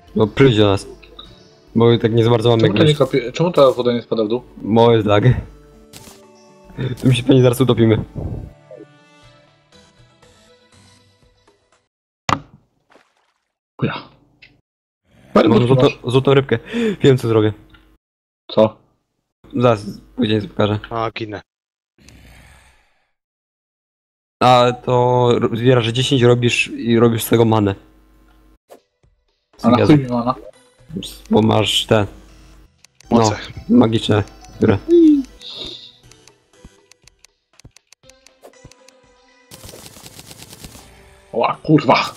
No przyjdź do nas. Bo tak nie za bardzo mamy Czemu ta woda nie spada w dół? Moje lag. Tu się pewnie zaraz utopimy. Kuja. Mam złotą rybkę. Wiem co zrobię. Co? Zaraz później pokażę. A, ginę. A to zbierasz 10 robisz z tego manę. A na chuj mi mana? Bo masz te Moce. magiczne, które. Ła, kurwa!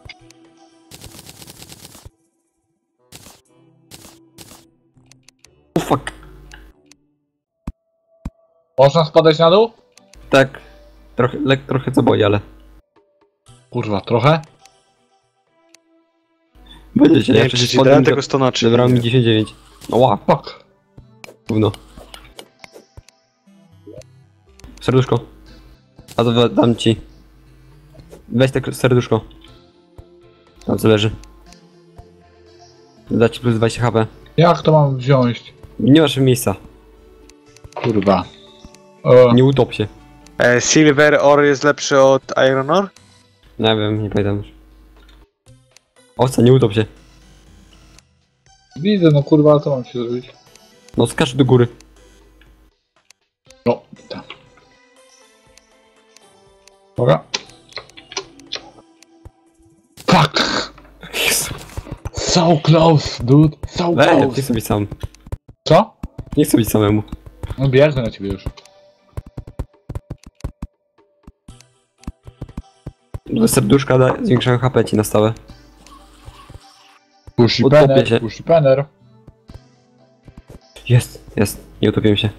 Oh fuck. Można spadać na dół? Tak. Trochę co boi, ale. Kurwa, trochę? Będziecie, Nie wiem, czy ci dałem tego 100 na 3. Zebrał mi 99. No ła, Fuck. gówno. Serduszko. A to dam ci. Weź te serduszko. Tam co leży. Da ci plus 20 HP. Jak to mam wziąć? Nie masz miejsca. Kurwa. Nie utop się. Silver Ore jest lepszy od Iron Ore? Nie wiem, nie pamiętam już. Owca, nie utop się. Widzę, no kurwa, co mam się zrobić? No skacz do góry. No, tam. Dobra. Fuck! Jezu. So close, dude. So Nie close. chcę być sam. Co? Nie chcę być samemu. No biegnę na ciebie już. Serduszka zwiększają HP ci na stałe. Pushi Utopię penner, się. pushi penner. Jest. Nie utopiłem się.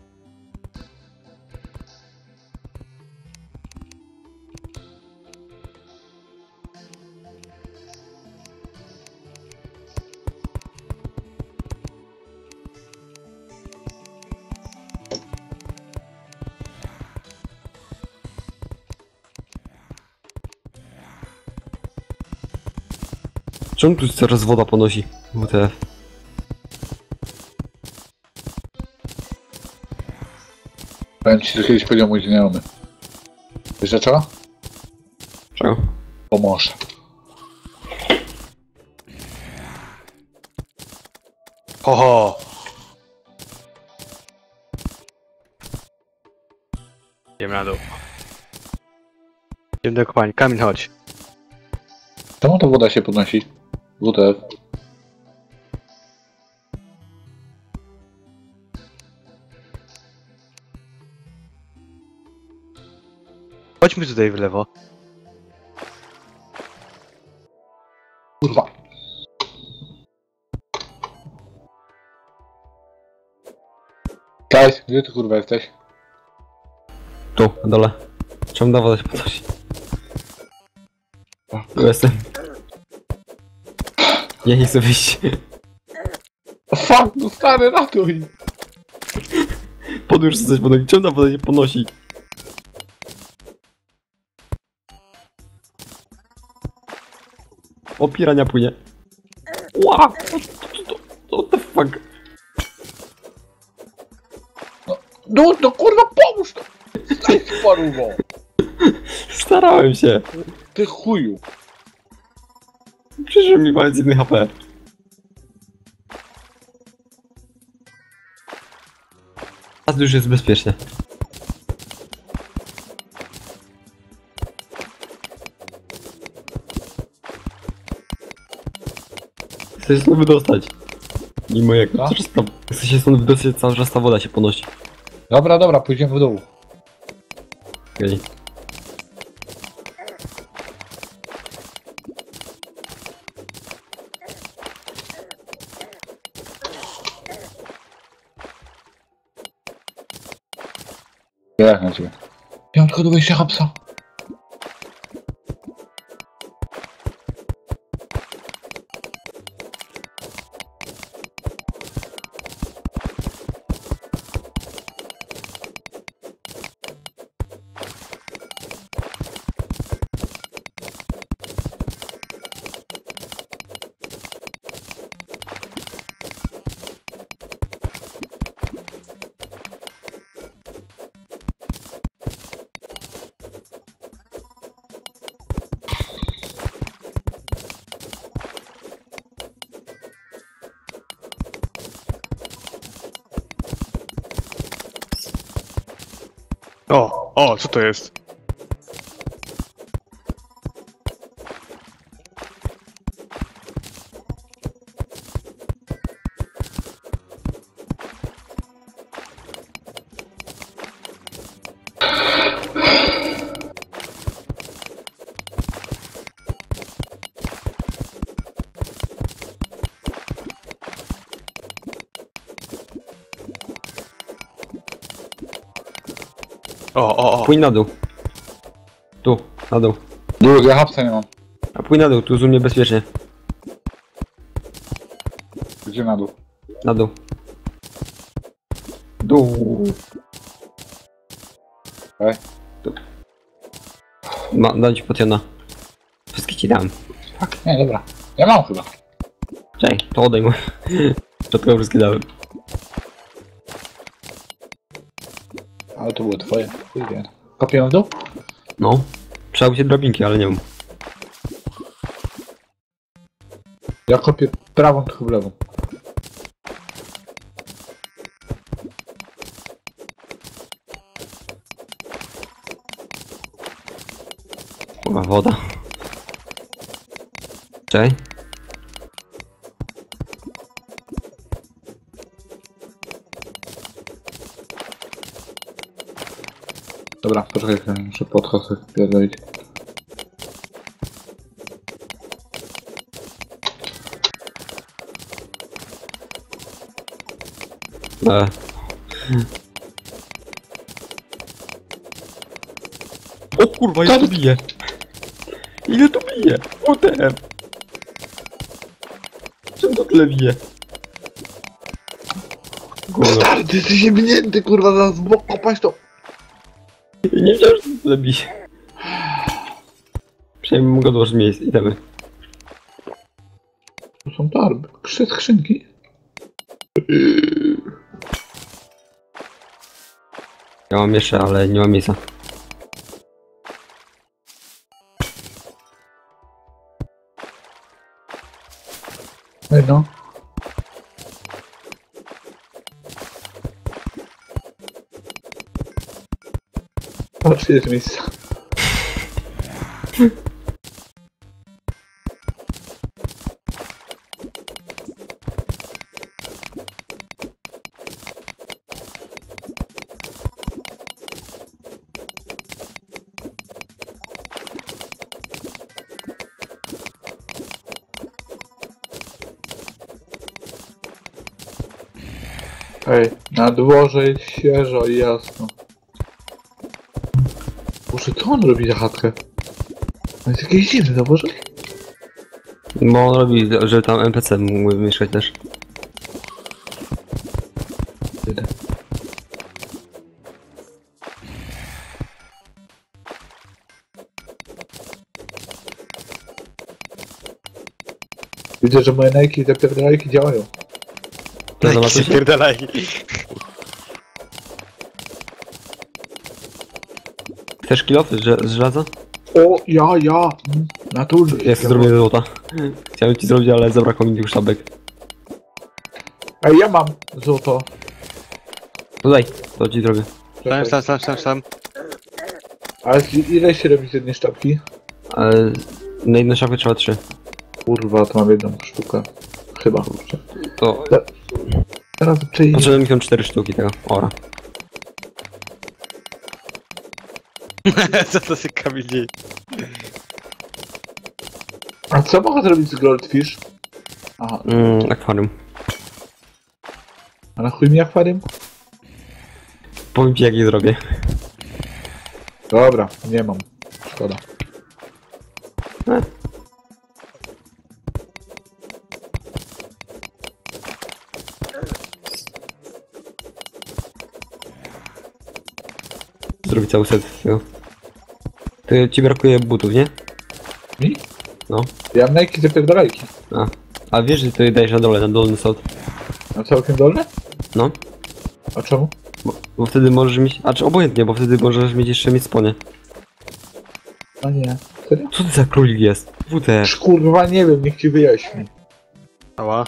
Czemu tu coraz woda ponosi? WTF. Powiem ci, że kiedyś powiedział mój znajomy. Wiesz dlaczego? Czego? Pomoże. Hoho! Idziemy na dół. Idziemy do kopalni. Kamil, chodź. Czemu ta woda się podnosi? WTF. Chodźmy tutaj w lewo. Kurwa. Cześć, gdzie ty kurwa jesteś? Tu, na dole. Czemu ta woda się podnosi? Tu jestem. Ja nie chcę wyjść. Fuck, no stary, ratuj! Podłóż coś podnosi. Czemu ta woda się podnosi? O, pirania płynie. Ła! What the fuck? No kurwa, pomóż to! Daj paruwo! Starałem się. Ty chuju! Przyszły mi palec 1 HP. Teraz już jest bezpiecznie. Chcę się stąd wydostać. Mimo jak Co? chcę się stąd wydostać, cały czas ta woda się podnosi. Dobra, pójdziemy w dół. Okej. Jak na ciebie? Piątko do wyjścia hapsa. O, co to jest? O. Pójdź na dół. Tu, na dół. Dużo, ja hapsa nie mam. A pójdź na dół, tu u mnie bezpiecznie. Gdzie na dół? Na dół. Dół. Ej. Tu. Dam ci potiona. Wszystkie ci dam. Nie, dobra. Ja mam chyba. Czekaj, to odejmę. Środkowo wszystkie dałem. Ale to było twoje. Chuj wie. Kopię na dół? No. Trzeba by się drabinki, ale nie mam. Ja kopię prawą, ty chyba lewą. Kurwa, woda. Czekaj. Dobra, poczekaj chwilę, muszę podchodzę pierdolić. O kurwa, ile to bije? Ile to bije? Potem. Czemu to tyle bije? Kurwa, Stary, ty jesteś jebnięty, kurwa, zaraz w bok kopać to. nie wiedziałem, że to tyle bije. Przynajmniej mogę odłożyć miejsce i temy. To są torby, skrzynki. Ja mam jeszcze, ale nie mam miejsca. Ej no. Patrz, jest miejsca. Ej, na dworze jest świeżo i jasno. Boże, co on robi za chatkę? To jest jakiś dziwny dworze. Bo on robi, żeby tam NPC mógł mieszkać też. Widzę, że moje Nike i te pierdolajki działają. To zobaczycie. Spierdalaj. Chcesz kilofy z żelaza? O, ja! Naturze. Ja chcę zrobić złota. Chciałem ci zrobić, ale zabrakło mi tych szabek. Ej, ja mam złoto. Tutaj, to ci zrobię. Sam. Ale ile się robi z jednej sztabki? Ale na jedną szafę trzeba 3. Kurwa, to mam jedną sztukę. Chyba. To Teraz czyj... potrzebne mi są 4 sztuki tego. Ora. Co to się kamieni? A co mogę zrobić z Goldfish? Aha, Akwarium. a na chuj mi akwarium? Powiem ci jak je zrobię. Dobra, nie mam. Szkoda. Zrobić cały set z tego. Ty ci brakuje butów, nie? Mi? No. Ja mam Nike zapierdalajki. A wiesz, że ty dajesz na dole, na dolny sod. Na całkiem dolne? No. A czemu? Bo wtedy możesz mieć. A czy obojętnie, bo wtedy możesz mieć jeszcze mieć sponie. A nie. Serio? Co to za królik jest? WTF. Kurwa, nie wiem, niech ci wyjaśni. Ała.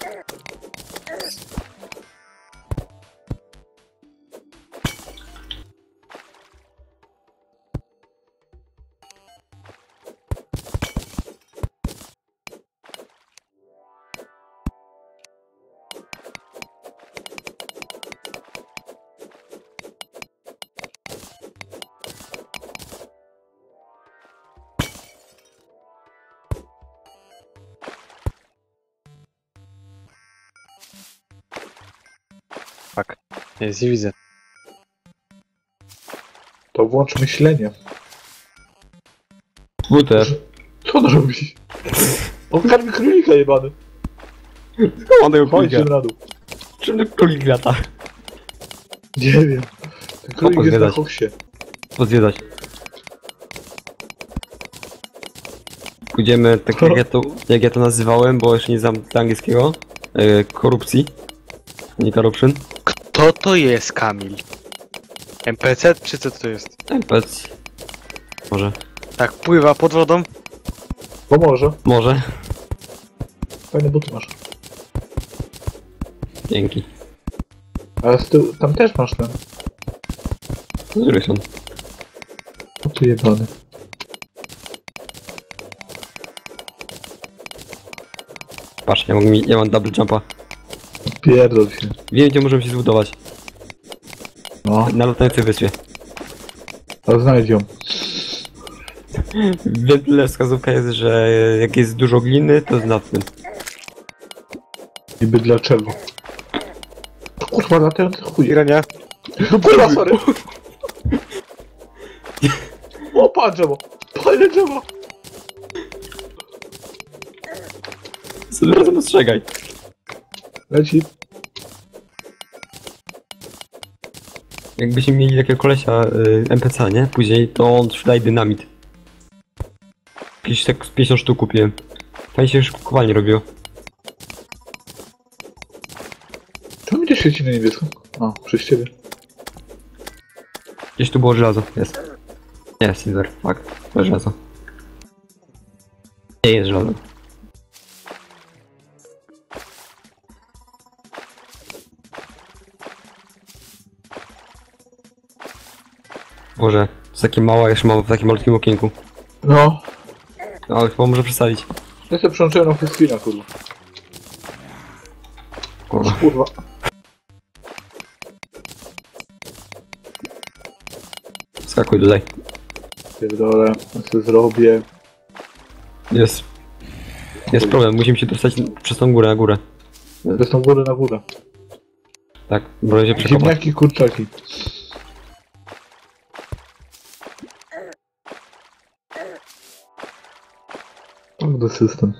Fuck. Jest, nie widzę. To włącz myślenie. WTF. Co on robi? On karmi królika jebany. Skąd on tego Chodź królika? na dół. Czym ten królik lata? Nie wiem. Ten królik jest na Pozwiedzać. koksie. Pozwiedzać. Pójdziemy tak jak ja to nazywałem, bo jeszcze nie znam angielskiego. Korupcji. Nie corruption. Kto to jest, Kamil? NPC czy co to jest? NPC. Może. Tak, pływa pod wodą. Pomoże. Może. Fajne buty masz. Dzięki. Ale z tyłu, tam też masz ten. Z drugiej strony. O ty jebany. Patrz, ja mam double jumpa. Pierdol się. Wiem, gdzie możemy się zbudować. No, Na latającej wyspie. ale znajdź ją. Wiem, tyle wskazówka jest, że jak jest dużo gliny, to na tym. Niby dlaczego? To kurwa latający chuj. Irania. Kurwa, sorry. O, pan drzewo. Palne drzewo. Sobie razem ostrzegaj. Leci. Jakbyśmy mieli takiego kolesia NPC, nie? Później to on sprzedaje dynamit. Jakieś tak z 50 sztuk kupiłem. Fajnie się szybkowanie robiło. Czemu mi to świeci na niebiesko? A, przez ciebie. Gdzieś tu było żelazo. Jest. Nie, silver. Tak. To żelazo. Nie jest żelazo. Boże, to jest takie małe, jeszcze mam w takim malutkim okienku. No. Ale chyba może przestawić. Ja sobie przełączyłem na full screena, kurwa. Kurwa. Kurwa. Skakuj tutaj. Pierdolę, ja sobie zrobię. Jest. Jest problem, musimy się dostać przez tą górę na górę. Bez tą górę na górę. Tak, bo się przekopać. Ziemniaki, kurczaki. Tak do system.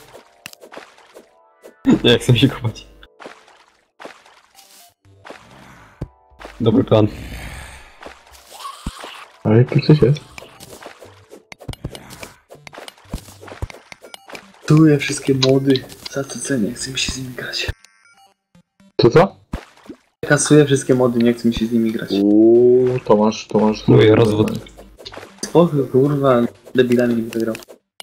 Nie chcę się kopać. Dobry plan. Ale jak tu coś jest? Kasuję wszystkie mody za to co nie chce mi się z nimi grać. Co? Kasuję wszystkie mody, nie chce mi się z nimi grać. To masz... Mój rozwód. Spoko, kurwa, debilami nie będę grał.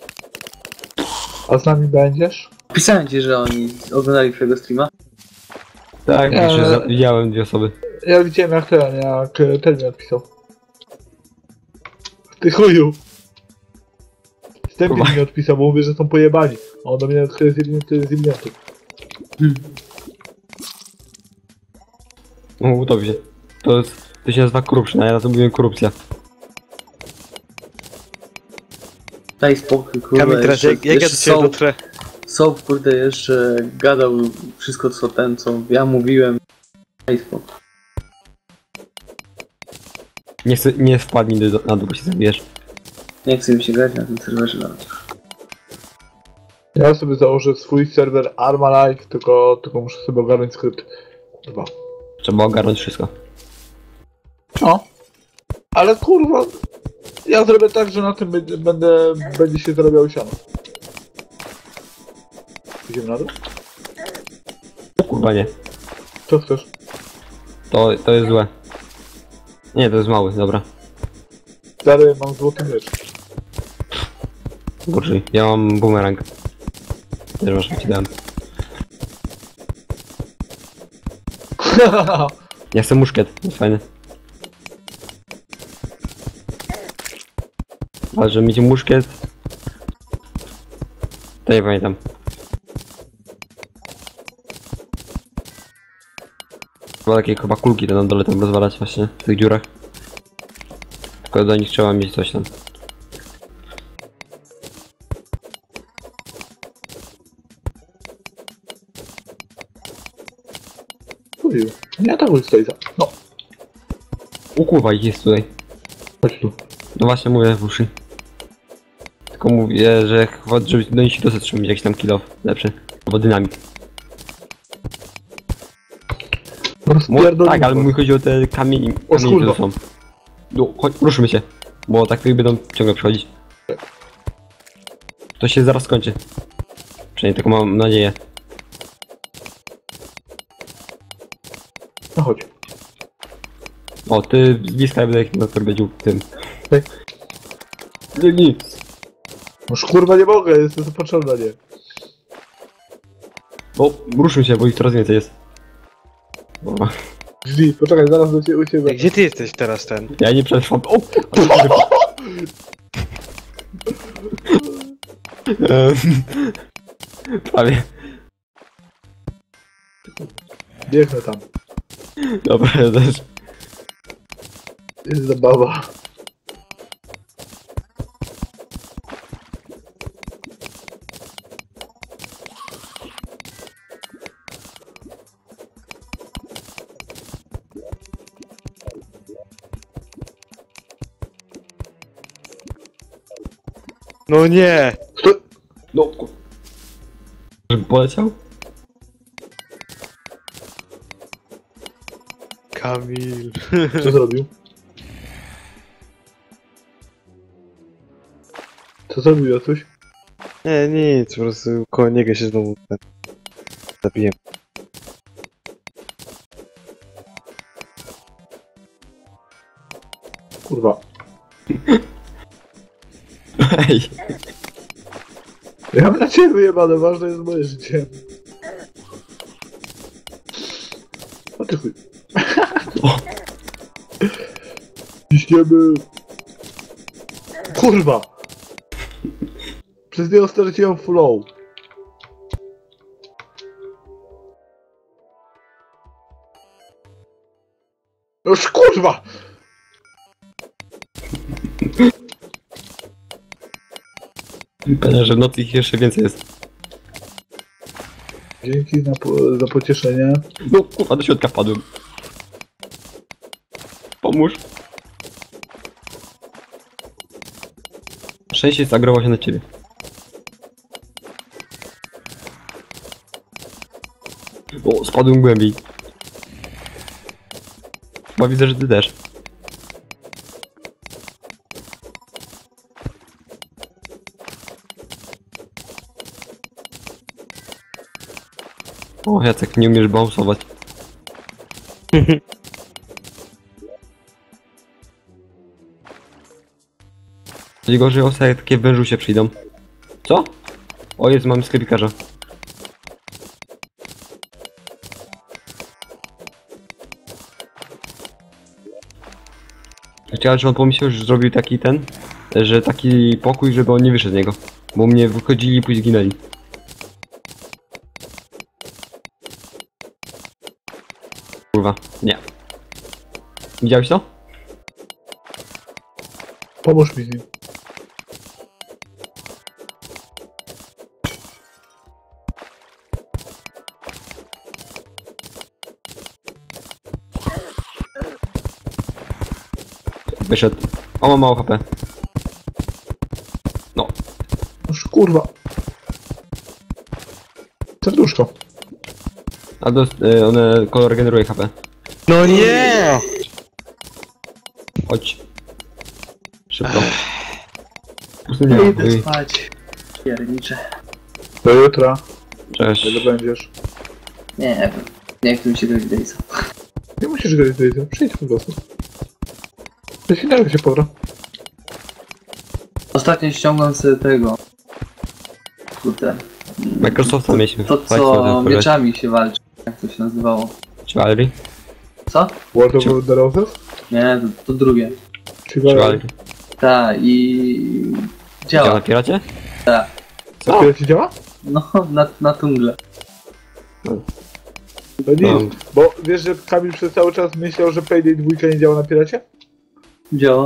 A z nami będziesz? Pisałem ci, że oni oglądali twojego streama. Tak, jeszcze widziałem dwie osoby. Ja widziałem jak ten mi odpisał. Ty chuju! Stępie Kurwa. mi odpisał, bo mówię, że są pojebani. A on do mnie odkryje z eliminatów. No, dobrze. To się nazywa corruption, a ja na to mówiłem korupcja. Daj spokój, kurwa. Kamil, teraz jak ja do ciebie dotrę? Soap, kurde, jeszcze gadał wszystko co ja mówiłem. Daj spokój. Nie wpadnij na dół, bo się zabijesz. Nie chce mi się grać na tym serwerze nawet. Ja sobie założę swój serwer Arma Life, tylko muszę sobie ogarnąć skrypt. Kurwa. Trzeba ogarnąć wszystko. No. Ale kurwa, ja zrobię tak, że na tym będzie się zarabiał siano. Idziemy na dół? O kurwa nie. Co chcesz? To jest złe. Nie, to jest mały, dobra. Stary, mam złoty miecz. Kurczę, ja mam boomerang. Też masz, ci dałem. Ja chcę muszkiet, jest fajny. Ale żeby mieć muszkiet... To nie pamiętam. Chyba kulki to na dole tam rozwalać właśnie, w tych dziurach. Tylko do nich trzeba mieć coś tam. zrobił? Nie atakuj Stace'a. No, Ukuwa ich jest tutaj. chodź tu. No właśnie mówię w uszy. Tylko mówię, że żeby do nich się dostać, trzeba mieć jakiś tam kill off lepszy. Albo dynamit. Tak, ale mój chodzi o te kamienie, kamienie kurwa. to są. No, chodź, ruszymy się. Bo tak tutaj będą ciągle przychodzić. To się zaraz skończy. Przynajmniej taką mam nadzieję. No chodź. O, ty z bliska ja będę ich na będzie tym. Tak. Biegnij. Noż kurwa nie mogę, jestem zapotrzebna, nie. O, ruszmy się, bo ich coraz więcej jest. O, Drzwi, poczekaj, zaraz do ciebie u ciebie. Ej, gdzie ty jesteś teraz ten? ja nie przetrwam. O! Prawie. Biegnę tam. Dobra, ja też. Jest zabawa. No nie! No, żeby poleciał? Kamil. Co zrobił? Co zrobił, Jacuś? Nie, nic, po prostu koło niego się znowu zabiję. Kurwa. Ej, Ja mam na ciebie wyjebane, ważne jest moje życie. O ty chuj. O. Ciśniemy. Kurwa! Przez niego straciłem flow. Już kurwa! pewnie, że w nocy ich jeszcze więcej jest. Dzięki za pocieszenie. No, kurwa, do środka wpadłem. Pomóż. Szczęście zagroło się na ciebie. O, spadłem głębiej. Chyba widzę, że ty też. O, Jacek, nie umiesz bounsować. Coś gorzej osy, jak takie wężu się przyjdą. Co? O, jest, mamy sklepikarza. Chciałem, że on pomyślał, że zrobił taki ten, że taki pokój, żeby on nie wyszedł z niego. Bo mnie wychodzili i później ginęli. Kurwa, nie. Widziałeś to? Pomóż mi z nim. Wyszedł. O, ma mało HP. No. Już kurwa. Serduszko. A one kolor regeneruje HP. No nie! Chodź. Szybko. Nie, Idę spać. Piernicze. Do jutra. cześć. Kiedy będziesz? Nie wiem. Nie chcę mi się grać w Daysa. Nie musisz grać do jutra. Przyjdź po prostu. Wyświetlamy się powro. Ostatnio ściągam sobie tego. Kurde. Microsofta mieliśmy. To co mieczami się walczy. Jak to się nazywało? Chivalry? Co? World of the Roses? Nie, to drugie. Chivalry. Tak i... Działa na Działa. piracie? Tak. Co? Tyle ci działa? No, na tungle. To nic. No. Bo wiesz, że Kamil przez cały czas myślał, że Payday 2 nie działa na piracie? Działa.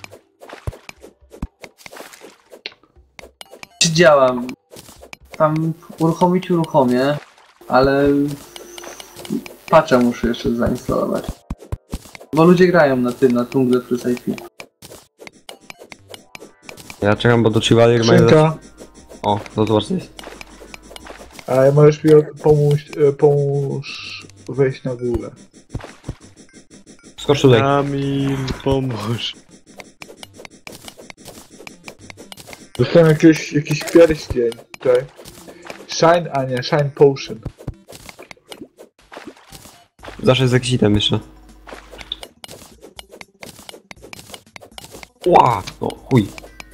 Czy działa? Tam uruchomię, ale patcha muszę jeszcze zainstalować. Bo ludzie grają na tym, na Tungle przez IP. Ja czekam, bo do Chivalry mają... Skrzynka. O, to zobacz co jest. A możesz mi pomóż wejść na górę. Skocz tutaj. Kamil, pomóż. Dostałem jakiś pierścień tutaj. Shine, a nie, Shine Potion. Zawsze jest jakiś item jeszcze. Ła! No chuj.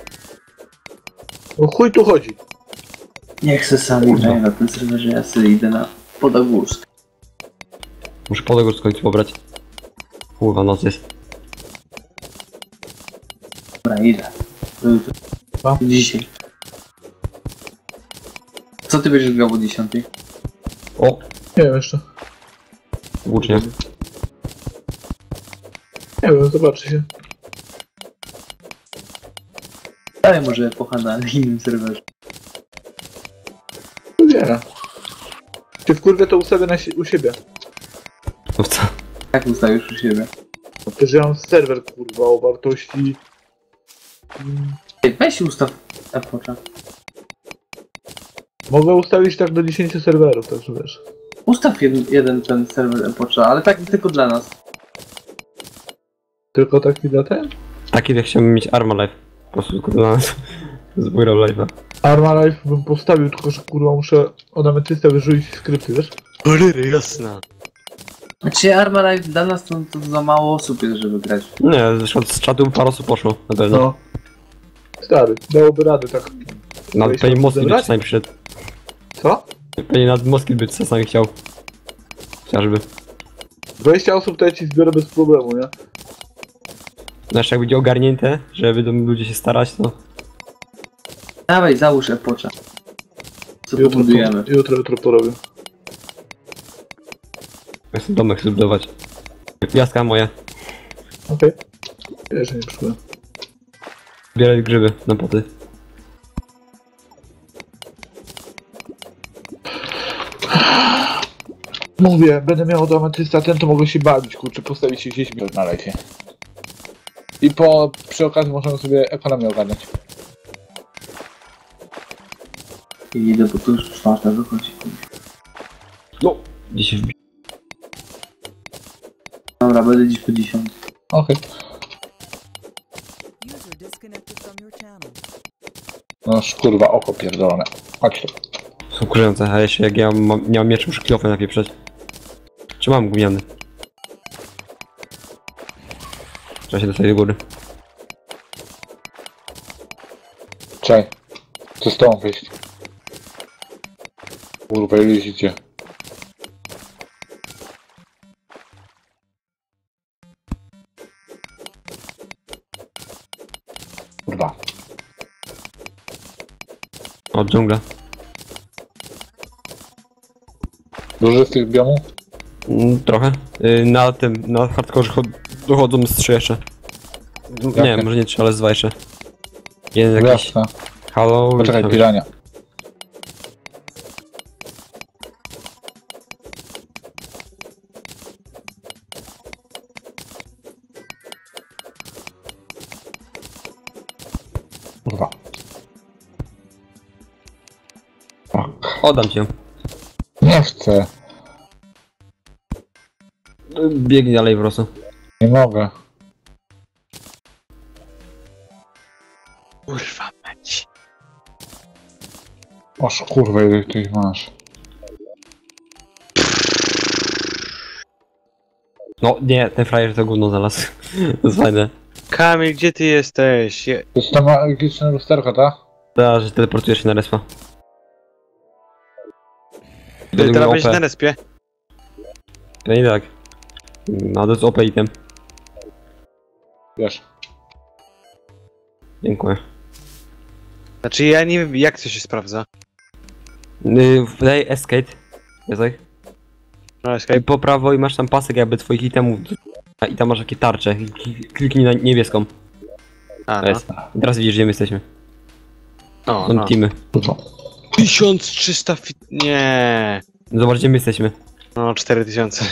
No chuj tu chodzi. Nie chcę sami grać na tym serwerze, ja sobie idę na Podagórsk. Muszę podegórz w końcu pobrać. Kurwa, noc jest. Dobra, idę. Do jutra. No. Dzisiaj. Co ty będziesz grał o 10? O! Nie wiem jeszcze. Włócznie. Nie wiem, zobaczy się. Ale może epocha na innym serwerze. Wybiera. Ty w kurwę to ustawię u siebie. No co? Jak ustawisz u siebie? No to, że ja mam serwer kurwa o wartości... Ej, weź ustaw epocha. Mogę ustawić tak do 10 serwerów, także wiesz. Ustaw jeden ten serwer epocha, ale tak tylko dla nas. Tylko taki dla ten? Taki jak chciałbym mieć Arma Life. Po prostu tylko dla nas. Zbójrał live'a. Arma Life bym postawił, tylko że kurwa muszę od ametystę wyrzucić skrypty, wiesz? Cholery, jasna. Znaczy Arma Life dla nas to za mało osób jest, żeby grać. Nie, zresztą z czatu parę osób poszło, na pewno. No. Stary, dałoby radę tak. Nawet Weź pewnie tam Moskit by zebrać? czasami przyszedł. Co? Pewnie nawet Moskit by czasami chciał. Chociażby. 20 osób to ja ci zbiorę bez problemu, nie? Znaczy jak będzie ogarnięte, że będą ludzie się starać, to... Dawaj, załóż epocha. Co pobudujemy? Jutro porobię. Ja chcę domek chcę zbudować. Gwiazdka moja. Okej. Jeszcze nie przyszłem. Zbierać grzyby na poty. Mówię, będę miał do ametysta ten, to mogę się bawić, kurczę, postawić się gdzieś na lecie. I przy okazji możemy sobie ekonomię ogarnąć. I idę, bo tu już 4 wychodzi. No! Gdzie się wbi... Dobra, będę dziś po 10. Okej. User disconnected from your channel. No kurwa, oko pierdolone. Chodź tu. Są kurzające, a jeszcze jak ja nie mam miecz, muszę kilofę napieprzeć. Czy mam gówniany? Trzeba się dostać do góry. Czekaj. Co z tobą wyjść? Kurwa, ile jeździcie? Kurwa. O, dżungla. Dużo jest tych biomów? Trochę. Na tym, na hardkorze dochodzą z 3 jeszcze. Nie wiem, może nie 3, ale z 2 jeszcze. Jeden jakiś... Jasne. Halo... Poczekaj, tam- pirania. Kurwa. Oddam cię. Nie chcę. Biegnij dalej po prostu. Nie mogę. Kurwa mać. Oż kurwa, ile ty ich masz. No nie, ten frajer to gówno znalazł. To jest fajne. Kamil, gdzie ty jesteś? To jest ta magiczna lusterka, tak? Teraz, że teleportujesz się na respa. Ty Według teraz mnie będziesz OP. na respie? Nie tak. No to jest OP item. Wiesz. Dziękuję. Znaczy ja nie wiem, jak to się sprawdza. Daj escape. Jacek. No, I Escape. po prawo i masz tam pasek jakby twoich itemów. I tam masz takie tarcze. Kliknij na niebieską. A, To no. jest. I teraz widzisz, gdzie my jesteśmy. No, Są no. teamy. To co? 1300 fit... Nie. Zobacz, gdzie my jesteśmy. No, 4000.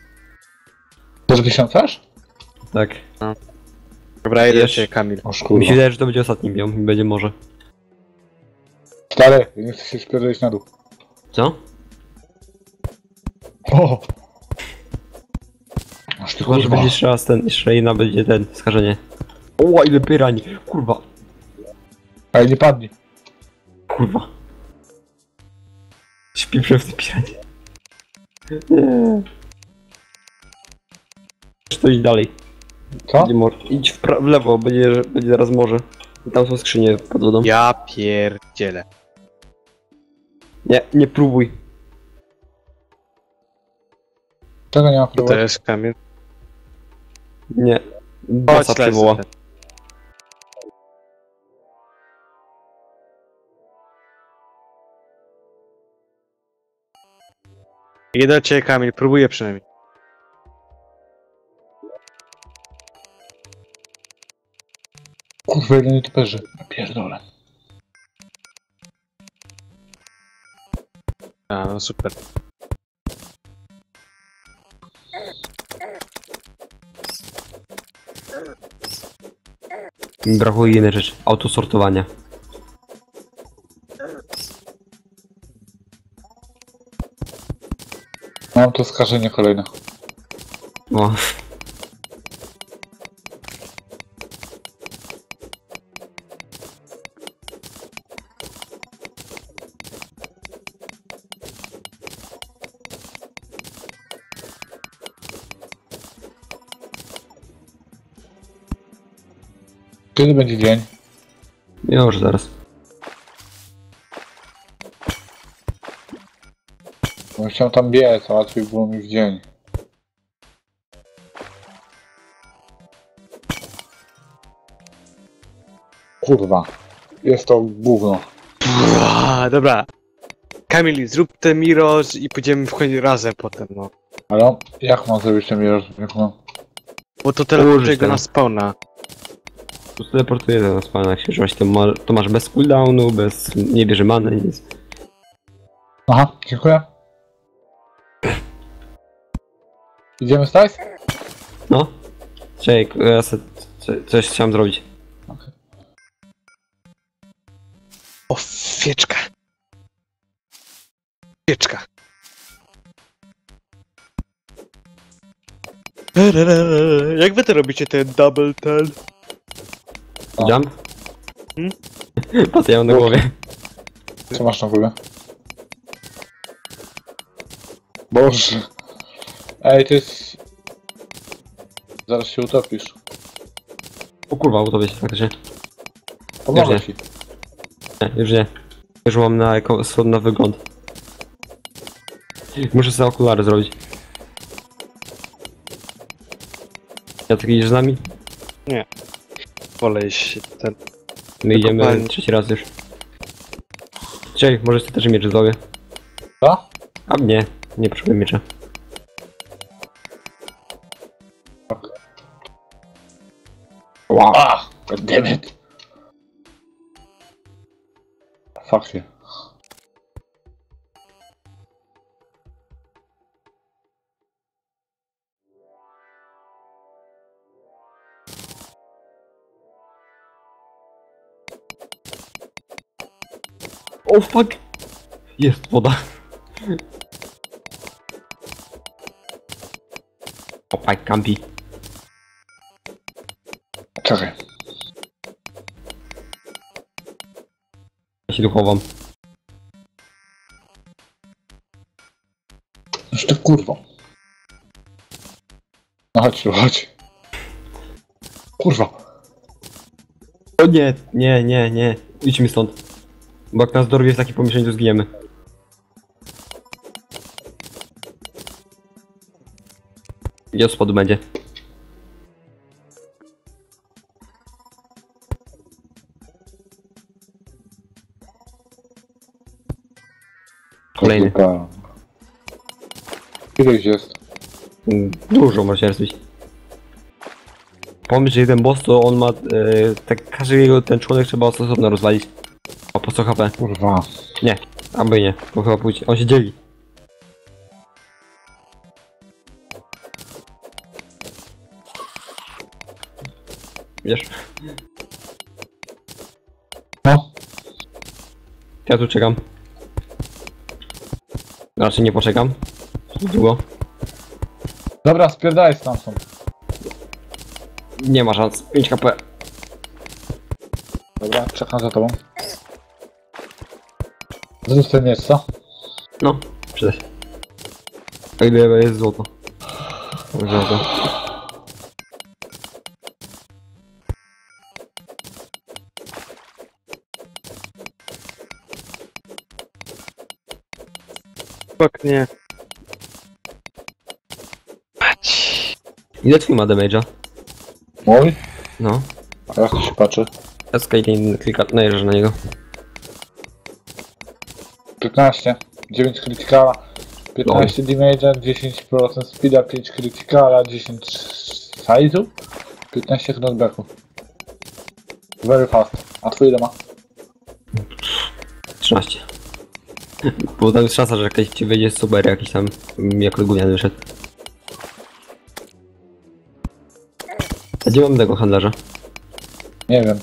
4000 aż? Tak. Dobra, idę do Wiesz- ciebie, Kamil. O Mi się kurwa. wydaje, że to będzie ostatni biom i będzie może. Stary, nie chcę się spierdolić na dół. Co? O! Aż ty Chyba, że kurwa. będzie jeszcze raz ten, jeszcze jedna będzie ten, skażenie. O, ile pyrań! Kurwa, Ale nie padnij. kurwa. Śpię w tym piranie. Nie. To idź dalej. Co? Będzie idź w lewo, będzie zaraz morze. I tam są skrzynie pod wodą. Ja pierdzielę. Nie próbuj. Czego nie ma Co to próbować? jest, Kamil? Nie. Bossa Chodź, przywoła. lecę. Idę do ciebie, Kamil, próbuję przynajmniej. Kurwa, jeden youtuberzy. Pierdolę. A, no super. Mi brakuje jednej rzeczy. Autosortowania. Mam to skażenie kolejne. O. Kiedy będzie dzień? Już zaraz. Bo chciałem tam biec, a łatwiej było mi w dzień. Kurwa. Jest to gówno. Dobra. Kamil, zrób ten Mirror i pójdziemy wchodzić razem potem, no. Ale jak mam zrobić ten mirror? Jak mam? Bo to teleportuje go tego. na spawna. Tu teleportuję do nas, pana, jak się używać, to masz bez cooldownu, nie bierze many, nic. Aha, dziękuję. Idziemy stać? No. Czekaj, ja coś chciałem zrobić. O, świeczka. Świeczka. Jak wy to robicie ten double ten? No. Jump? Hmm? Patrz, ja mam na głowie. Co masz na głowie? Boże. Ej, to jest... Zaraz się utopisz. O kurwa, utopię się faktycznie. Pomogę Już ci. Nie, już nie. Już mam na wygląd. Muszę sobie okulary zrobić. Ja tak idziesz z nami? Wolę się ten... My idziemy Dokładnie. trzeci raz już. Czekaj, może ty też miecz zrobię. Co? A nie potrzebuję miecza. Wow. Ah, god damn it. Fuck you. O fuck! Jest woda. Opaj, kampi. Czekaj. Ja się tu chowam. Już ty kurwo. No chodź tu, chodź. Kurwa. O nie. Idźmy stąd. Bo jak nas dorwie w takim pomieszczeniu, to zginiemy. Gdzie od spodu będzie? Kolejny. Kurwa. Ile ich jest? Dużo można zrobić. Pomyśl, że jeden boss to on ma... tak każdy jego ten członek trzeba osobno rozwalić. A po co HP? Kurwa. Nie, aby nie, bo chyba pójdzie. On się dzieli. Wiesz? No, Ja tu czekam. Raczej nie poczekam. Długo. dobra, spierdalaj stamtąd. Nie ma szans. 5 KP. Dobra, czekam za tobą. Zrób ten miecz, co? No, przyda się. A ile jest złoto? Złoto. Fuck, nie. Ile twój ma damage'a? Mój? No. A jak to się patrzy? Skyline klika, najeżdżę na niego. 15, 9 krytykala, 15 damage'a, 10% speeda, 5 krytykala, 10 size'u, 15 knockbacku. Very fast. A twój ile ma? 13. Bo tam jest szansa, że jakaś ci wyjdzie super jakiś tam, jak gówniany wyszedł. A gdzie mam tego handlarza? Nie wiem.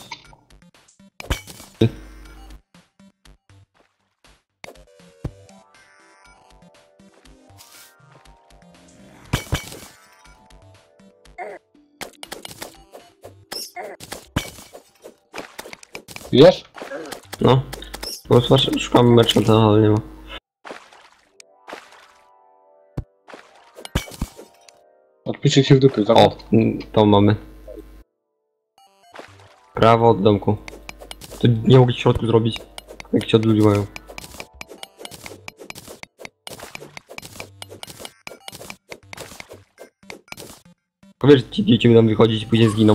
Wiesz? No. Bo szukam merchanta, ale nie ma. Odpiszę ci w dupy, tak? O, to mamy. Prawo od domku. To nie mogli w środku zrobić. Jak ci odludziłem. Tylko wiesz, ci dzieci będą wychodzić i później zginą.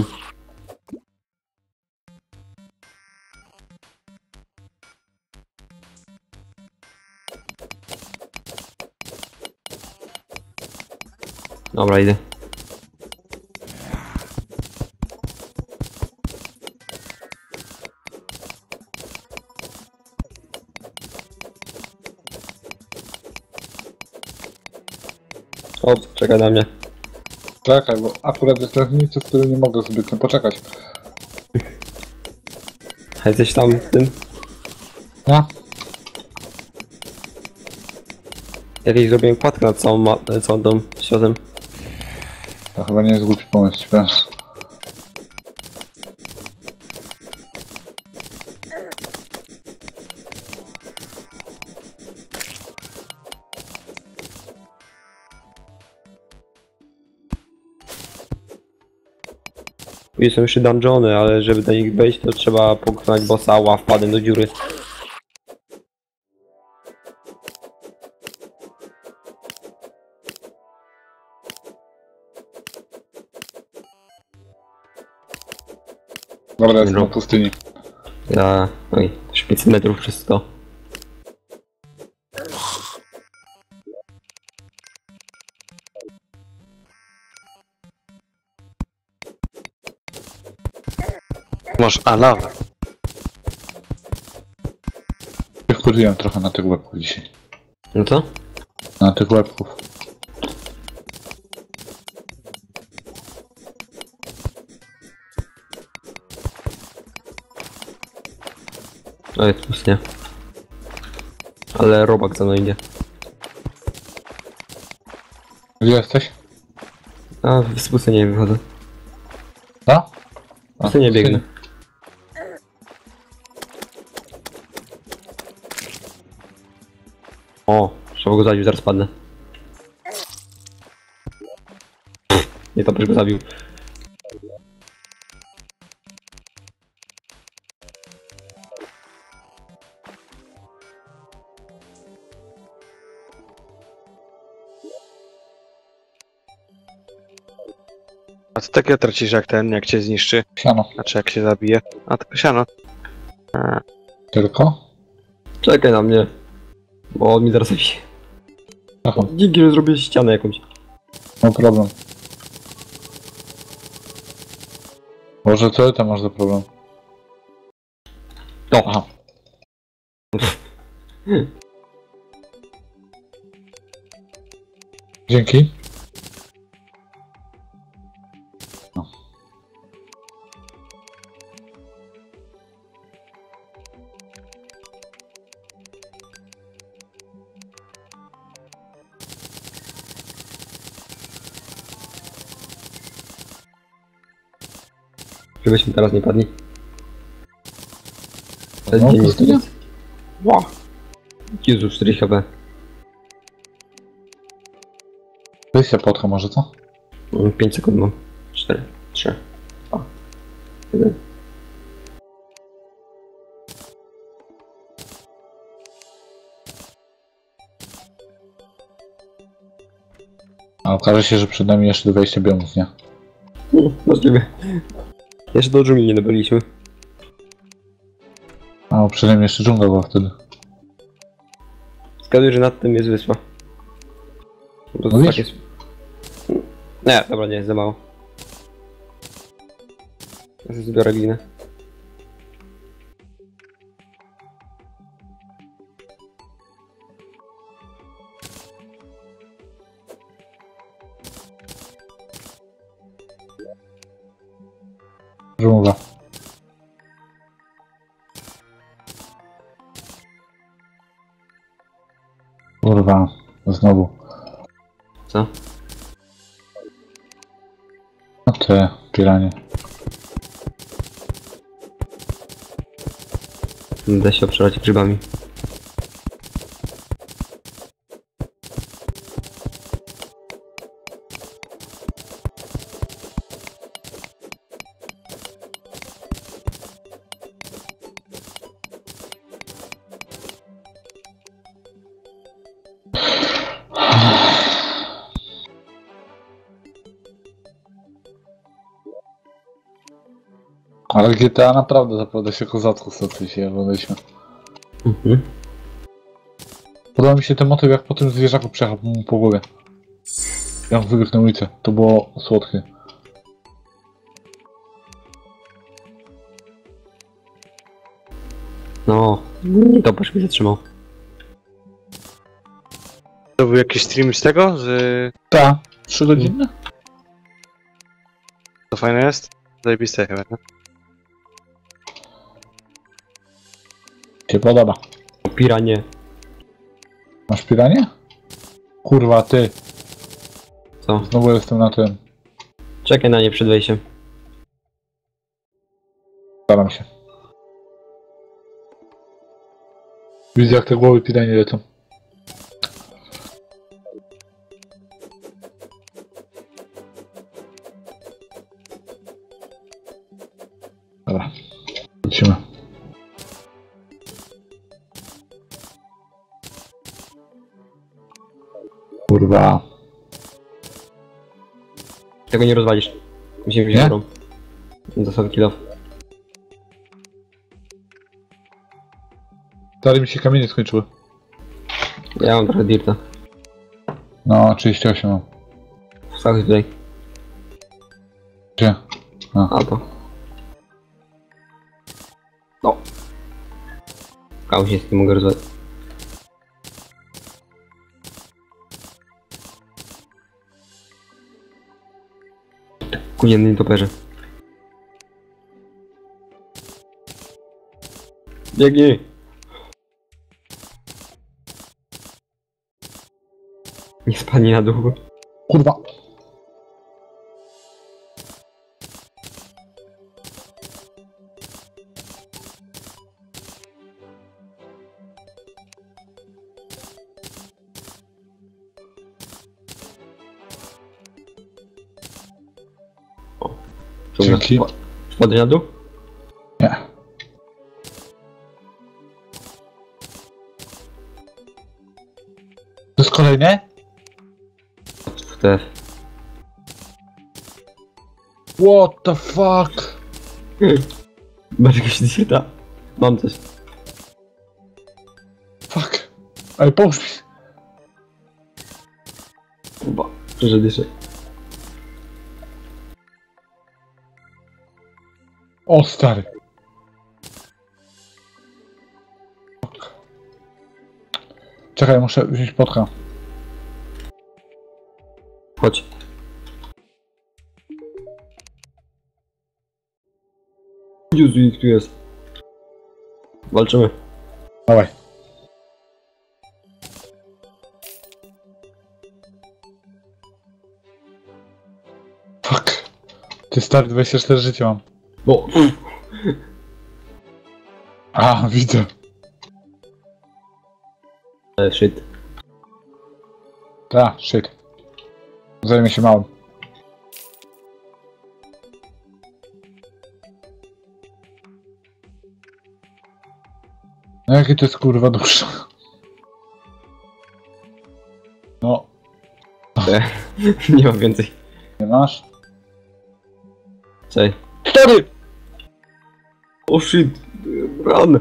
Dobra, idę. O, czekaj na mnie. Czekaj, bo akurat jest miejsce, w którym nie mogę zbytnio poczekać. A jesteś tam w tym? No? Jakieś zrobiłem kładkę nad całą tą światem. To chyba nie jest głupi pomysł, ci powiem. Tu są jeszcze dungeony, ale żeby do nich wejść, to trzeba pokonać bossa wpadem do dziury. Dobra, jestem No. na pustyni. Ja... Oj, 500 metrów przez 100. Masz lawę. Ja wkurwiłem trochę na tych łebków dzisiaj. No co? Na tych łebków. Oj, tu nie. Ale robak za mną idzie. Gdzie jesteś? A, z pustyni nie wychodzę. No? W pustyni biegnę. O, trzeba go zabić, zaraz padnę. Nie, to byś go zabił. A co takiego tracisz jak ten, jak cię zniszczy? Siano. Znaczy jak się zabije? A tylko siano. A, Tylko? Czekaj na mnie. Bo on mi zaraz zabije. Aha, Dzięki, że zrobię ścianę jakąś. no problem. Może co ty tam masz za problem? To. Aha. Dzięki. Żebyśmy teraz nie padli. No, pustynia? Wow. Jezu, 4 HP. Weź się potka może, co? 5 sekund mam. 4, 3, 2, 1. A okaże się, że przed nami jeszcze 20 biomów, nie? Możliwe. Jeszcze do dżungli nie dobyliśmy. A przed nami jeszcze dżungla była wtedy. Zgaduję, że nad tym jest wyspa. To Mówisz? tak jest. Nie, dobra, nie, jest za mało. Ja sobie zbiorę glinę. Dżungla. Kurwa, znowu. Co? No te piranie. Da się obszarać grzybami. Ale GTA naprawdę zapowiada się kozacko z tej się oglądaliśmy. Mhm. Podoba mi się ten motyw, jak po tym zwierzaku przejechał mu po głowie. Jak wybiegł na ulicę. To było słodkie. No, to patrz mi zatrzymał. To był jakiś stream z tego, że Ta, 3 godziny? to fajne jest? Zajebiste chyba, nie? Cię podoba. Piranie. Masz piranie? Kurwa, ty. Co? Znowu jestem na tym. Czekaj na nie przed wejściem. Staram się. Widzę, jak te głowy piranie lecą. Dobra. Lecimy. Kurwa. Tego nie rozwalisz. Musimy wziąć Nie? górą. Zasady kill off. Stary mi się kamienie skończyły. Ja mam trochę dirta. No, 38 mam. Wstawię tutaj. Gdzie? A to. No. Kamuś jest, nie mogę rozwalić. Kujenny toperze. Biegnij! Nie spadnij na dół. Kurwa. Dzięki. Spadnij na dół? Nie. To jest kolejne? WTF. What the fuck? Masz jakiegoś dirta? Mam coś. Fuck. Ej, pomóż mi. Chyba. Że dyszę. O, stary. Fuck. Czekaj, muszę wziąć potka. Chodź. Jezu, ich tu jest. Walczymy. Dawaj. Fuck. Ty stary, 24 życia mam. No, A, widzę. shit. Ta, shit. Zajmę się małym. No jakie to jest kurwa dusza. No, Nie mam więcej. nie masz? Czekaj. 4! O shit, run!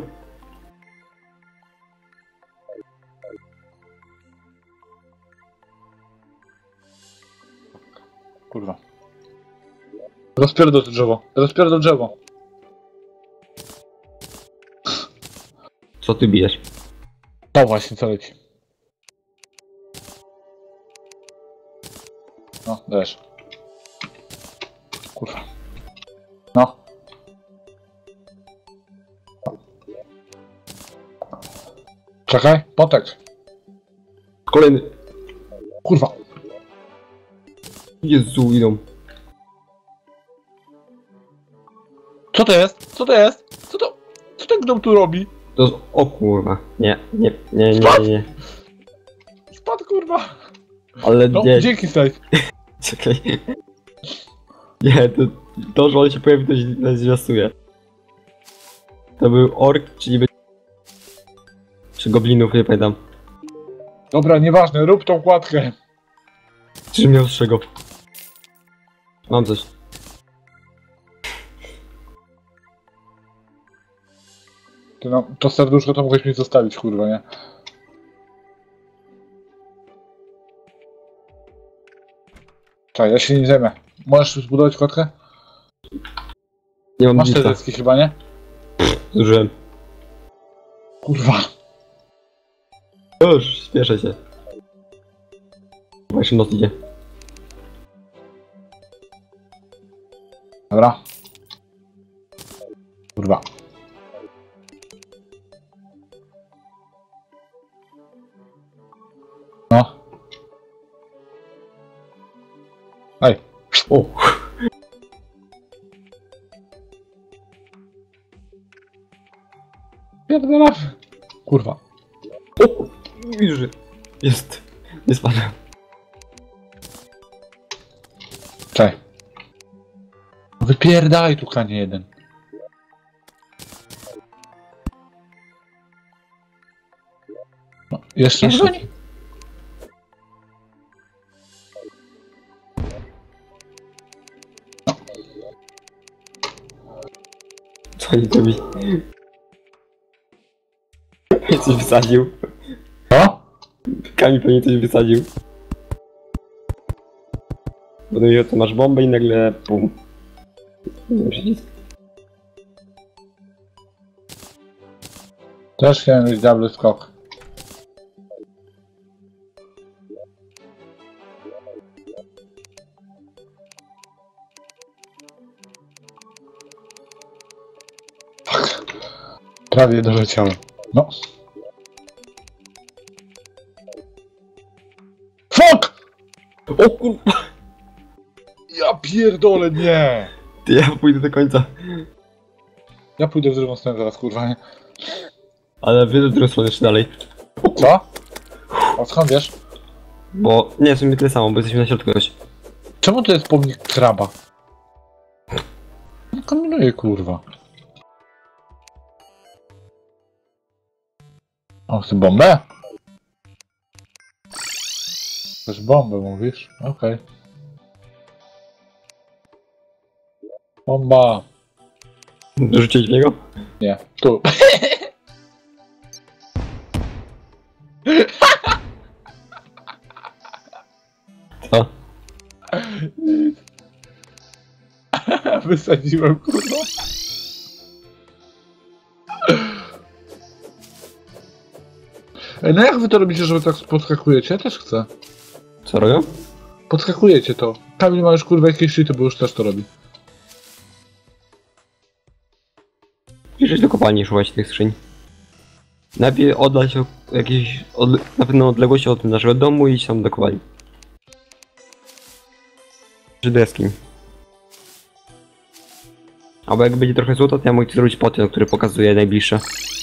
Kurwa. Rozpierdol to drzewo. Rozpierdol drzewo. Co ty bijesz? To właśnie co leci. No, dajesz. Kurwa. No. Czekaj, potek. Kolejny. Kurwa. Jezu, idą. Co to jest? Co to jest? Co ten gnome tu robi? To jest... O kurwa. Nie. Spadł kurwa. Ale No, nie, dzięki Slade. czekaj. Nie, to że on się pojawi, to źle zwiastuje. To był ork, czy niby... Czy goblinów, nie pamiętam. Dobra, nieważne, rób tą kładkę. Czy miał z czego? Mam coś. Ty no, to serduszko to mogłeś mi zostawić, kurwa, nie? Czekaj, ja się nie zajmę. Możesz zbudować kładkę? Nie mam Masz te nic. deski chyba, nie? Zużyłem. Kurwa. Już, spieszę się. Właśnie noc idzie. Dobra. Kurwa. No. Ej. O! Pierdolę. Kurwa. O! Widzisz, że jest. Nie spadłem. Czekaj. Wypierdaj tu, kanie jeden. No, jeszcze Jeszcze. nie. Co oni to mi? Coś wysadził. Co? Kamil pewnie coś wysadził. Potem mówił, to masz bombę i nagle pum. Przycisk. Też chciałem mieć double skok. Fuck. Prawie doleciałem. No. Fuck! O kurwa! Ja pierdolę, nie! Ty, ja pójdę do końca. Ja pójdę w drugą stronę teraz, kurwa, nie? Ale wy do drugiej strony jeszcze dalej. Co? A skąd wiesz? Bo nie, w sumie tyle samo, bo jesteśmy na środku już. Czemu to jest pomnik kraba? No kombinuję, kurwa. O, chcę bombę? Chcesz bombę, mówisz? Okej. Bomba. Dorzucić w niego? Nie, tu. Co? Wysadziłem, kurwa. Ej, no jak wy to robicie, że wy tak podskakujecie? Ja też chcę. Co robią? Podskakujecie to. Kamil ma już kurwa jakieś shity, bo już też to robi. Iść do kopalni szukać tych skrzyń. Najpierw oddać jakieś na pewno odległość od naszego domu i iść tam do kopalni. Czy deski. Albo jak będzie trochę złota, to ja mogę ci zrobić potion, który pokazuje najbliższe.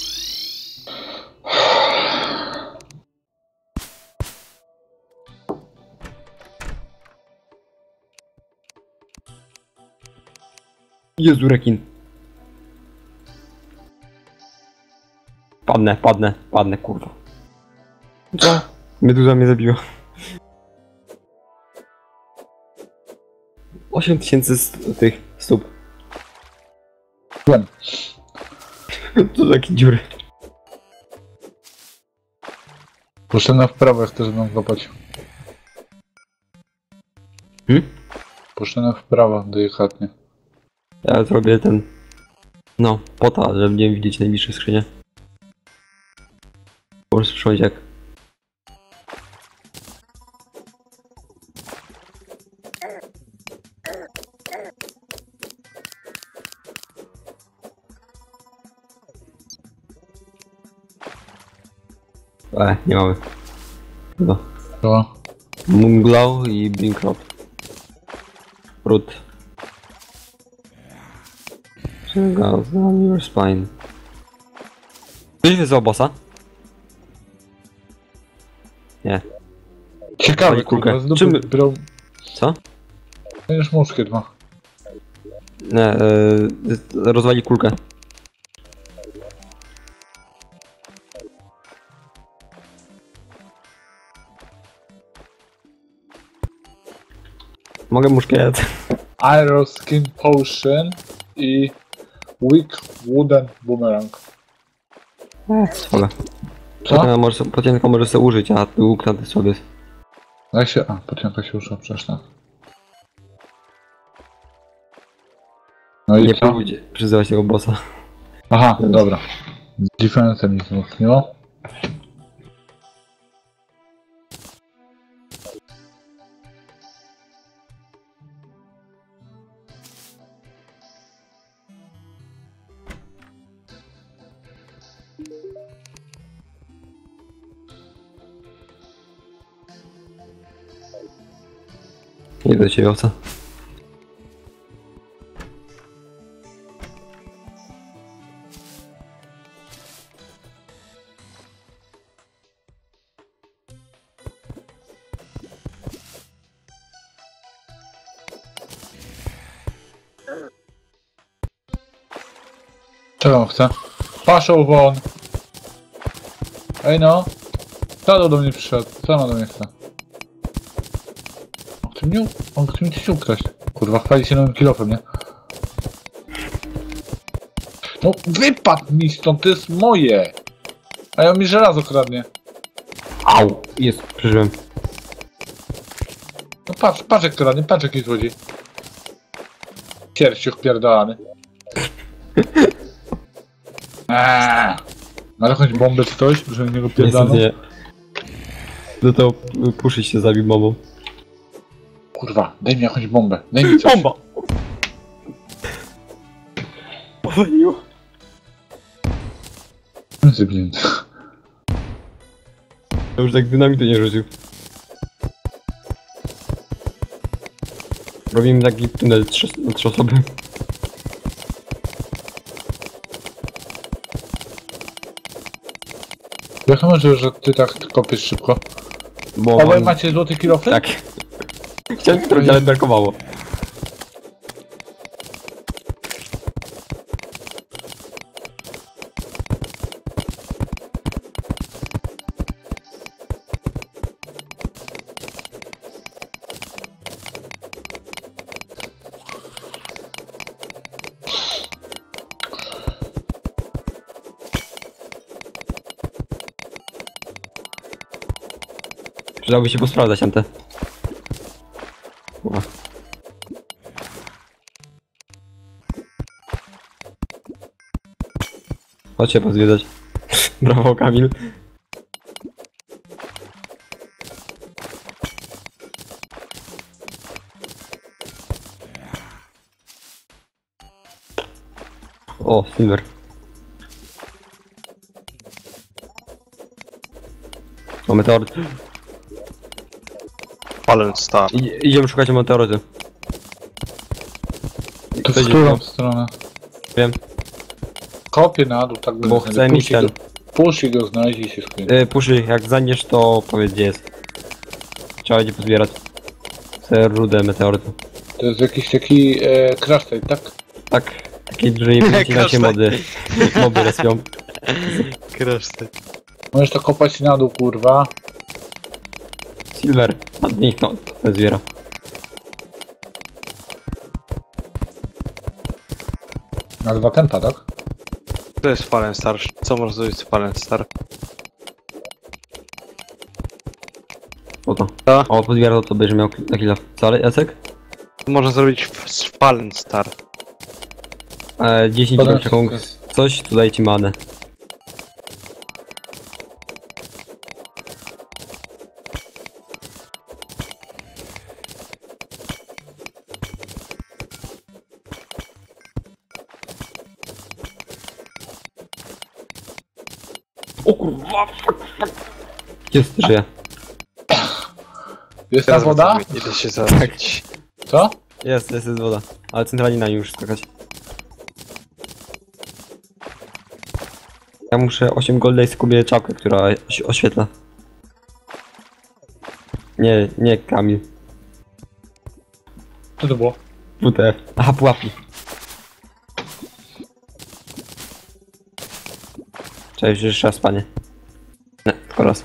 Jezu, rekin. Padnę, kurwa. Co? Meduza mnie zabiła. 8000 tych stóp. Wiem. To takie dziury. Poszedłem w prawo, jak chcesz będą kopać. Poszedłem w prawo, delikatnie. Ja zrobię ten... No, pota, żeby nie widzieć najbliższe skrzynie. Po prostu przychodzi jak... nie mamy. Chyba. To. Moonglow i Blinkrot. Root. Check on your spine. Ktoś wyzwał bossa? Nie. Ciekawe, Daj kulkę. kurwa, z dupy Czym- brał... Co? Będziesz muszkiet ma. Nie, rozwali kulkę. Mogę muszkiet. Iron Skin Potion i Weak Wooden Boomerang. Spoko. Co? Pocienko może sobie użyć, a tu łuk na sobie jest. Jak się... A, pociąga się już przecież tak. No i Nie co? próbujcie przyzywać tego bossa. Aha, dobra. Z defense'em mi wzmocniło. Nie do ciebie owca. Czego on chce? Paszą won! Ej no! Kto do mnie przyszedł? Co on do mnie chce? On chce mi coś ukraść. Kurwa, chwali się nowym kilofem, nie? No wypadł mi stąd, to jest moje! A ja mi żelazo kradnie. Au! Jest, przeżyłem. No patrz jak kradnie, patrz jaki złodziej. Kierściuch pierdolany. Ma jakąś bombę czy coś, że niego pierdolą? Niestety nie. No to puszyć się zabił bombą. Kurwa, daj mi jakąś bombę, daj mi coś. Bomba! Powaliło. Zybnięty. To już tak dynamitu nie rzucił. Robimy taki tunel na 3 osoby. Jak może, że ty tak kopiesz szybko? Bo Obaj macie złoty kilofy? Tak. Chciałem trochę, ale brakowało. Przydałoby się posprawdzać, Ante. Kurwa. Chodźcie pozwiedzać. Brawo, Kamil. O, Silver. O, meteoryt. Fallen Star. Idziemy szukać meteorytu. To w Ktoś którą idzie. stronę? Wiem. Kopię na dół, tak Bo chcę mieć ten. Push i go znajdzie i się skończy. Puszy, jak zaniesz, to powiedz gdzie jest. Trzeba będzie pozbierać. Chcę rudę meteorytu. To jest jakiś taki crash site, tak? Tak, taki, że nie wycina się mody. Moby respią. Kraszty. Możesz to kopać na dół, kurwa. Silver, niech to zbiera. Na 2 tempa, tak? To jest Fallen Star. Co można zrobić z Fallen Star? O to. Co? O, pozbiera to będziesz miał na chwilę. Co, ale Jacek? Można zrobić z Fallen Star. 10 Podam sekund. Coś, tu daje ci manę. O kurwa, gdzie żyje? Jest ta woda? Idę się zabrać. Co? Jest woda. Ale centralnie na nim już skakać. Ja muszę 8 golda i skupię czapkę, która oświetla. Nie Kamil. Co to było? WTF. Aha, pułapki. Cześć, jeszcze raz, panie. Nie, tylko raz.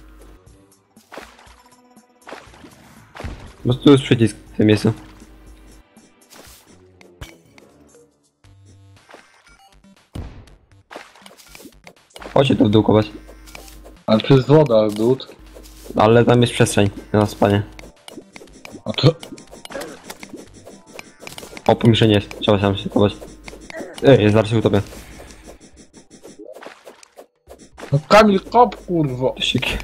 Po prostu jest przycisk w tym miejscu. Chodźcie to w dół kopać. Ale to jest woda, dud. Ale tam jest przestrzeń na spanie. A to... O, pomieszczenie jest. Trzeba tam się kopać. Zaraz się utopię. No Kamil, kop, kurwo. Siki.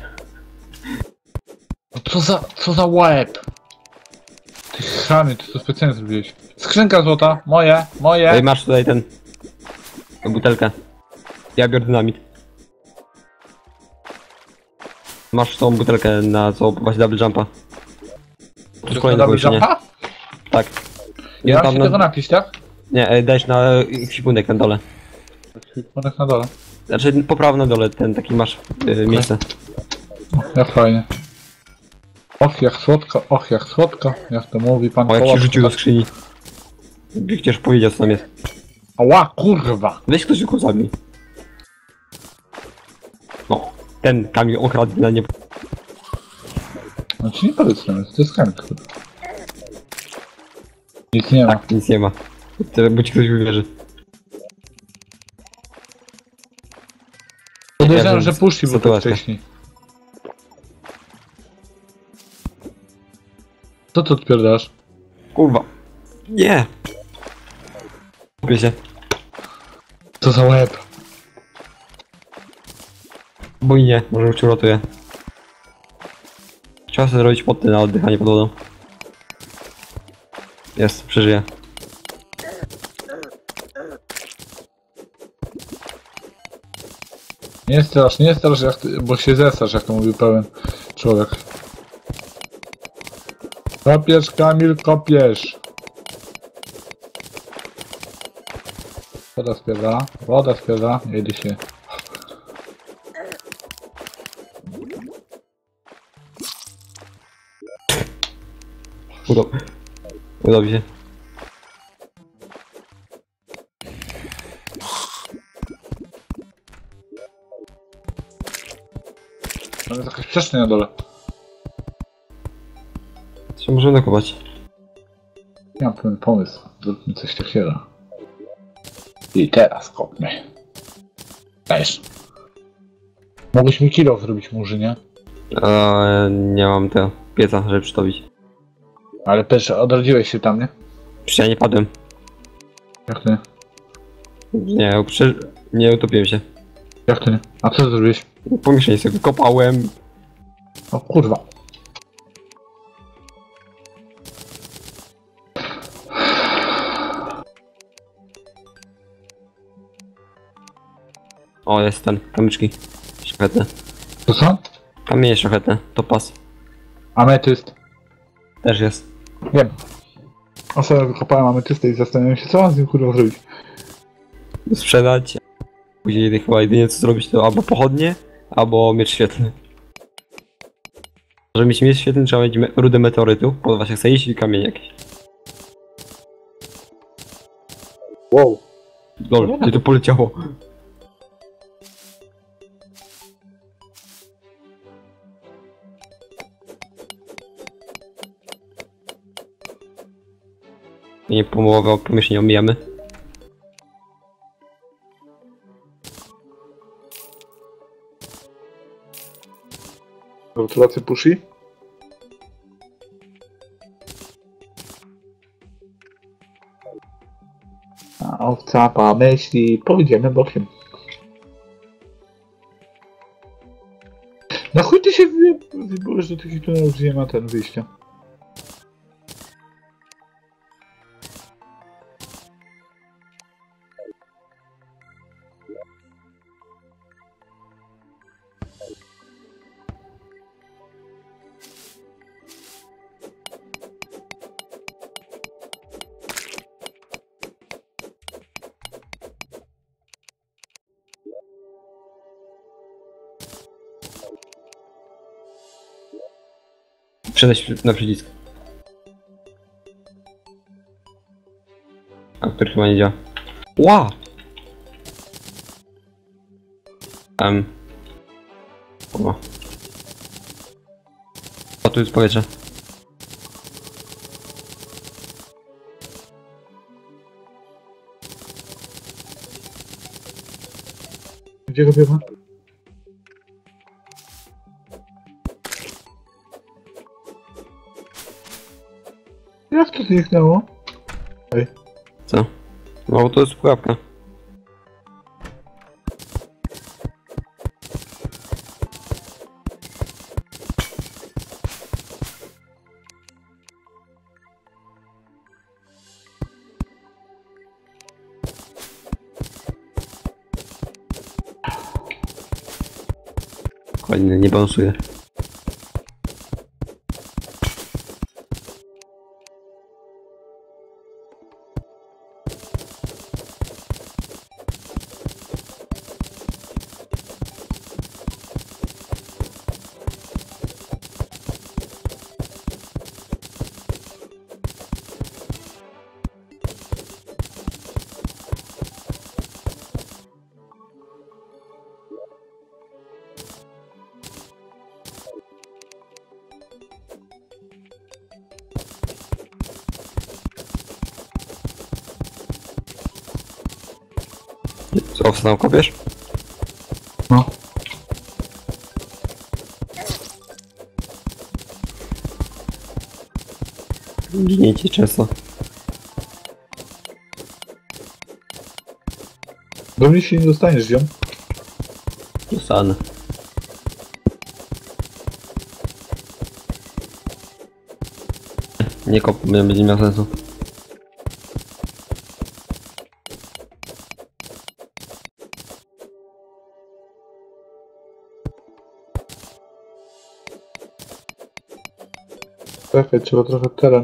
No co za łeb? Ty chamy, ty to specjalnie zrobiłeś. Skrzynka złota, moje. Ej, masz tutaj ten... butelkę. Ja biorę dynamit. Masz tą butelkę na co właśnie double jumpa. To jest kolejne pomieszczenie. jumpa? Tak. Ja mam tam się na... tego napić, tak? Nie, dajesz na kwipunek na dole. Ponek na dole. Znaczy popraw na dole, ten taki masz miejsce. Jak fajnie. Och jak słodko, jak to mówi pan O, jak się Kołak. rzucił do skrzyni. Chociaż powiedział co tam jest. Ała, kurwa! Weź ktoś go zabij. No, ten Kamil okradł na nie... Znaczy nie powiedz nam, to jest Kamil, kurwa. Nic nie ma. Tak, nic nie ma. Bo ci ktoś uwierzy. Podejrzewam, wiem, że puszki był to sytuacja. wcześniej. Co tu odpierdasz? Kurwa. Nie! Kupię się. Co za łeb? Bo i nie, może już uratuje. Trzeba sobie zrobić poty na oddychanie pod wodą. Jest, przeżyję. Nie strasz, jak ty, bo się zestrasz, jak to mówił pełen człowiek. Kopiesz, Kamil, kopiesz! Woda spiewra, jedzie się. Udało mi się. Tam jest jakaś przestrzeń na dole. Co możemy dokopać? Ja mam pewien pomysł, zróbmy coś takiego. I teraz kopmy. Dajesz. Mogłeś mi kilo zrobić, Murzynie. Nie mam tego pieca, żeby przytopić. Ale też odrodziłeś się tam, nie? Przecież ja nie padłem. Jak to nie? Nie utopiłem się. Jak to nie? A co zrobiłeś? Pomieszczenie sobie kopałem. O kurwa. O, jest ten, kamyczki. Szlachetne. To co? Kamienie szlachetne, to pas. Ametyst. Też jest. Wiem. Ostatnio wykopałem ametystę i zastanawiam się, co mam z nim kurwa zrobić. sprzedać. Później chyba jedynie co zrobić to albo pochodnie, albo miecz świetlny. Żeby mieć miecz świetlny trzeba mieć rudę meteorytu, po właśnie chce iść i kamień jakiś. Wow. Lol, gdzie to poleciało? Nie połowa pomieszczenia omijamy. Gratulacje Pushi. A owca pa myśli, pójdziemy bokiem. Na chuj ty się wybrałeś do takich tunelów, gdzie nie ma ten wyjścia? Przejść na przycisk. A który chyba nie działa. Ła! O. O, tu jest powietrze. Gdzie go biegła? Jak to zniknęło? Co? No bo to jest pułapka. Kolejny nie balansuje. Co, wstał kopiesz? No. Giniecie często. Do mnie się nie dostaniesz, ziom. Dostanę. Nie kop, będzie miał sensu. Czekaj, trzeba trochę teren.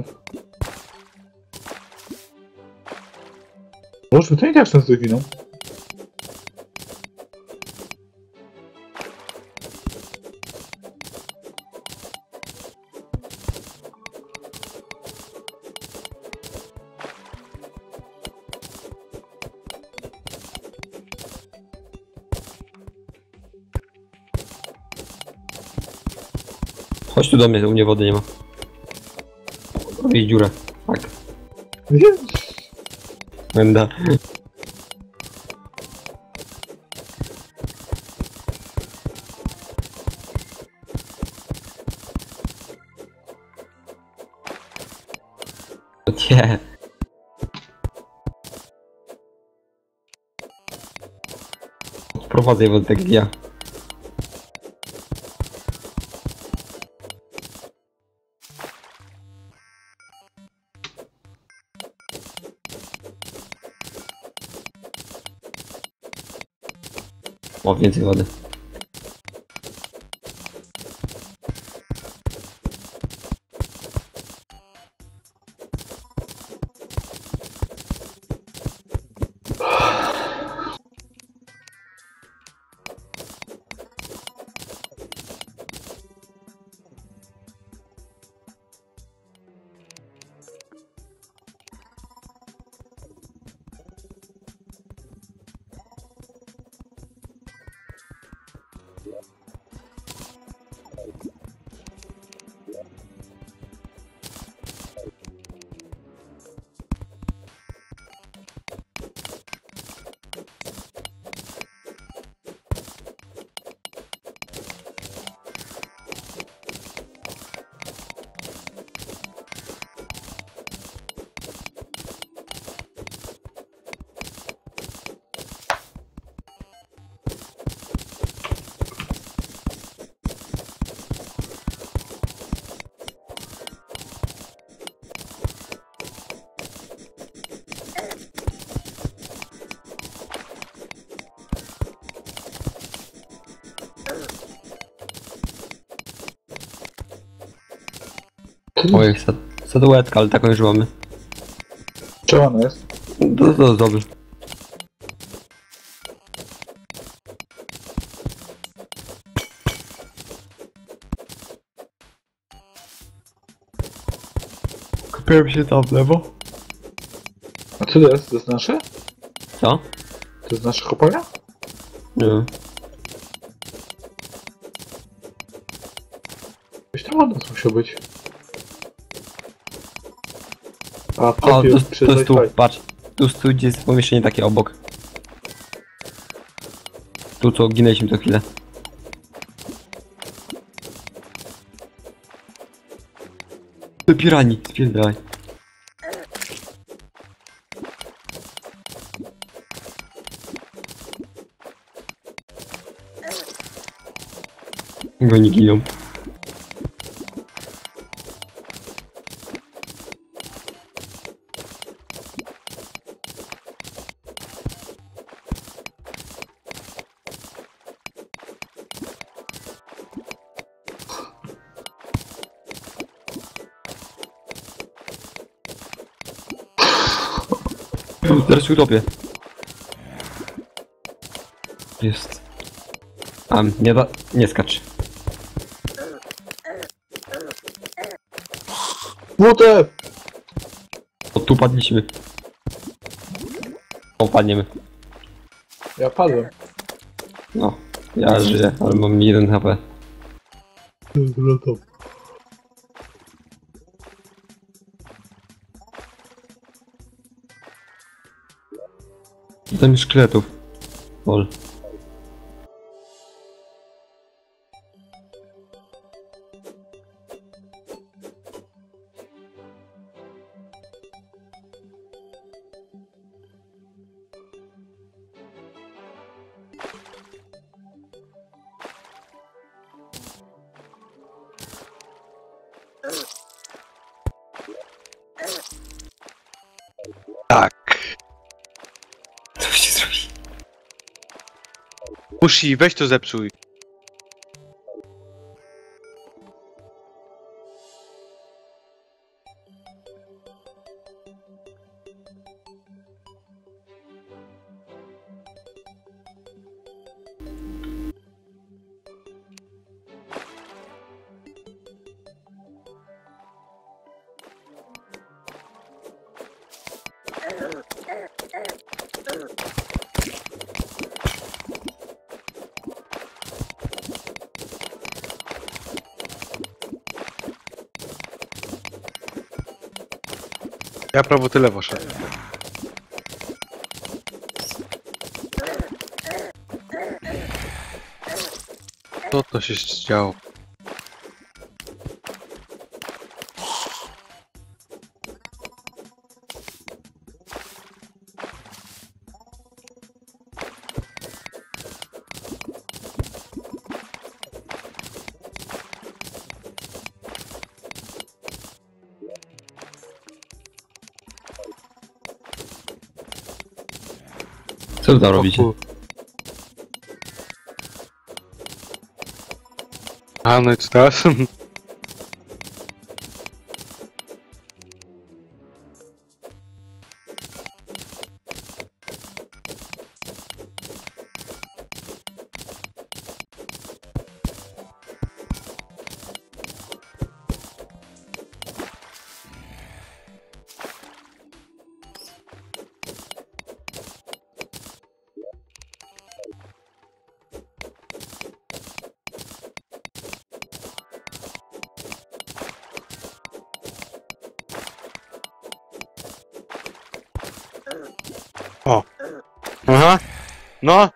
Może to i tak często giną. Chodź tu do mnie, u mnie wody nie ma. Robię dziurę. Tak. Wiem. Będę. Nie. Odprowadzę je wodę tak jak ja. O, więcej wody. Oj, statuetka, ale taką już mamy. Czemu ona jest? To dobrze. Kupiłem się tam w lewo. A co to jest? To jest nasze? Co? To jest nasza kopalnia? Nie. Gdzieś tam od nas musiał być. A, O, trafił to przez jest tu, Wi-Fi. patrz. Tu gdzie jest pomieszczenie takie obok. Tu co ginęliśmy co chwilę. Ty pirani, spierdalaj. Go nie giną. Zaraz się utopię. Jest. Nie skacz. Młotę! O, tu padliśmy. O, padniemy. Ja padłem. No. Ja żyję, ale mam 1 HP. No to. Tam jest szkieletów. Lol. Tak. Co się zrobi? Musi, weź to zepsuj. Ja prawo, ty lewo szedł. Co to się działo? Co wy tam robicie? A, no i co teraz? O. Aha. No.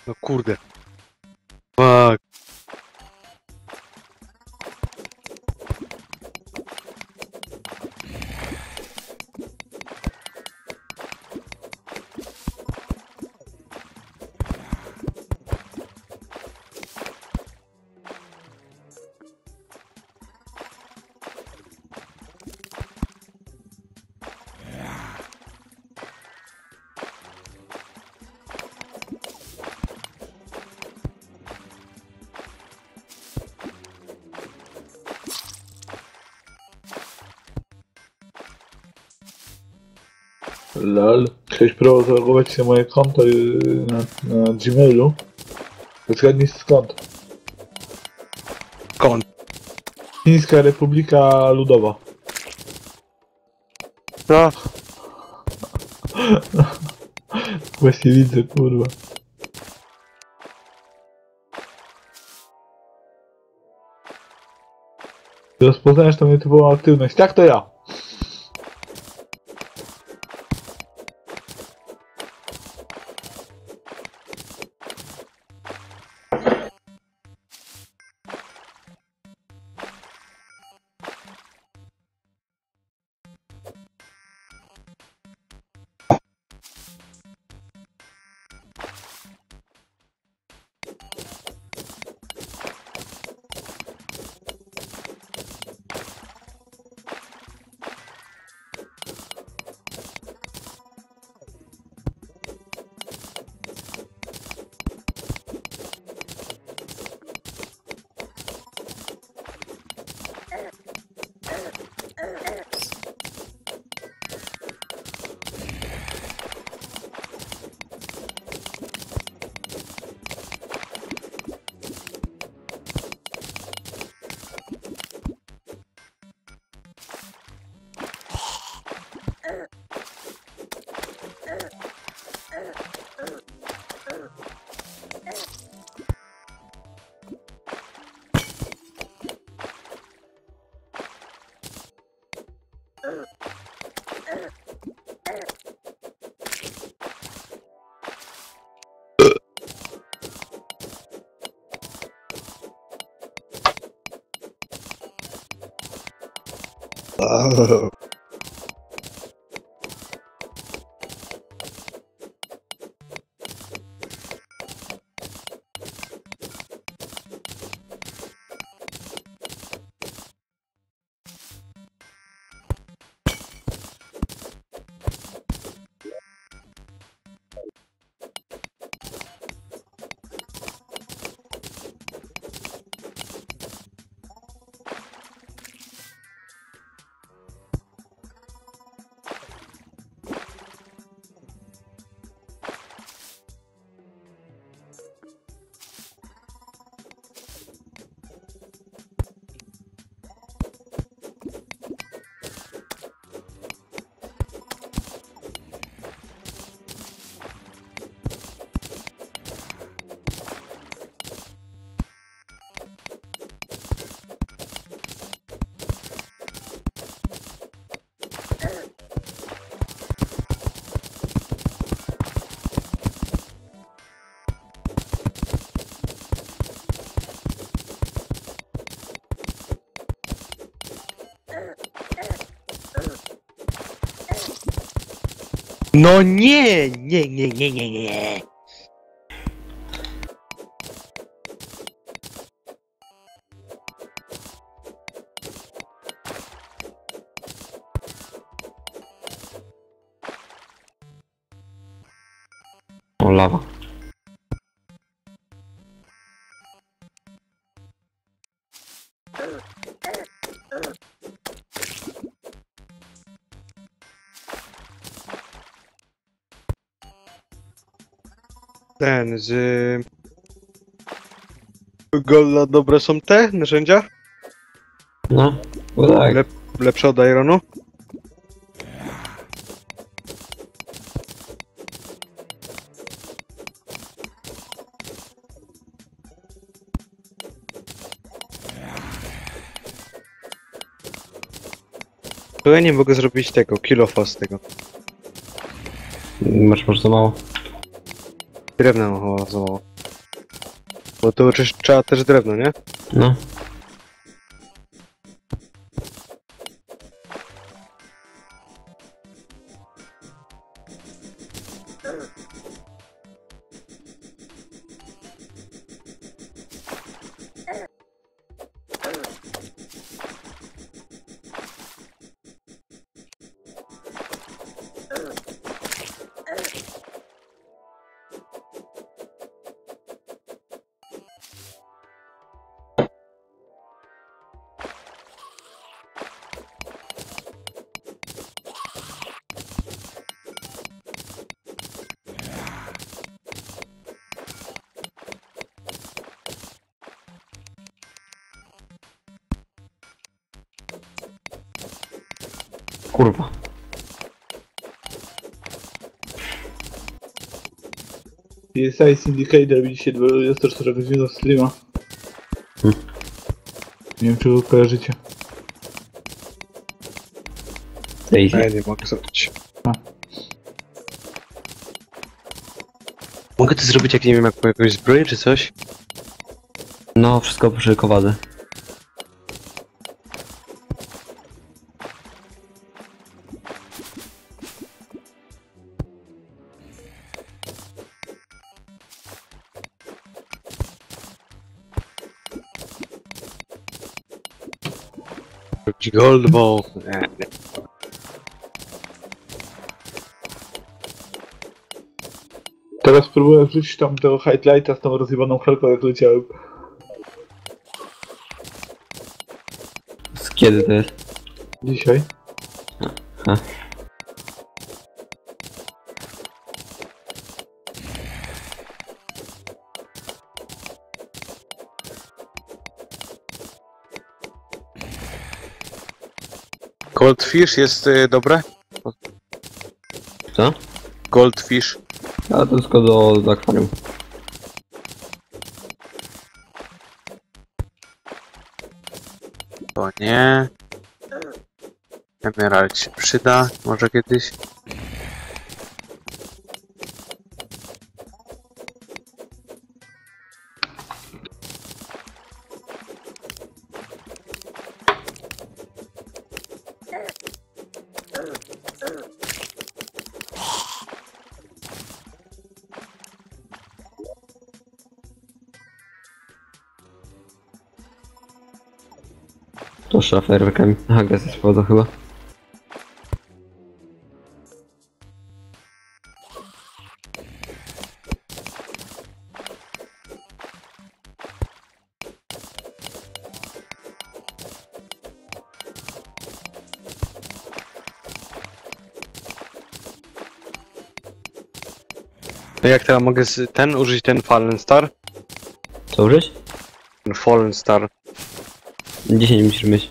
No kurde. Fuck. Lol. Chciałeś próbować zalogować się moje konto na Gmailu? Zgadnij skąd? Kąt. Chińska Republika Ludowa. No. Właśnie widzę, kurwa. Rozpoznajesz tą nietypową aktywność. Tak, to ja. No nie, nie, nie, nie, nie, nie. O, lawa. Ten z... Golla dobre są te narzędzia? No, bo tak. Lepsze od Ironu? To ja nie mogę zrobić tego, kilofa z tego. Masz może za mało. Drewna mam chyba za mało. Bo to trzeba też drewno, nie? No. Kurwa. CSI Syndicate robi dzisiaj 24-godzinnego streama. Nie wiem, czy go kojarzycie. Daisy. Ja nie mogę zrobić. A. Mogę to zrobić jak nie wiem, jak po jakąś zbroję czy coś? No, wszystko przy kowadze. Robić gold, bo... Nie. Teraz próbuję wrzucić tam tego highlighta z tą rozjebaną helką, jak leciałem. Z kiedy to jest? Dzisiaj. Ha. Goldfish jest dobre? Co? Goldfish. A to tylko do akwarium. To nie. Emerald się przyda, może kiedyś. To szaferkami. Aha, gaz jest woda chyba. No jak teraz mogę użyć ten Fallen Star? Co użyć? Ten Fallen Star. 10 musisz mieć.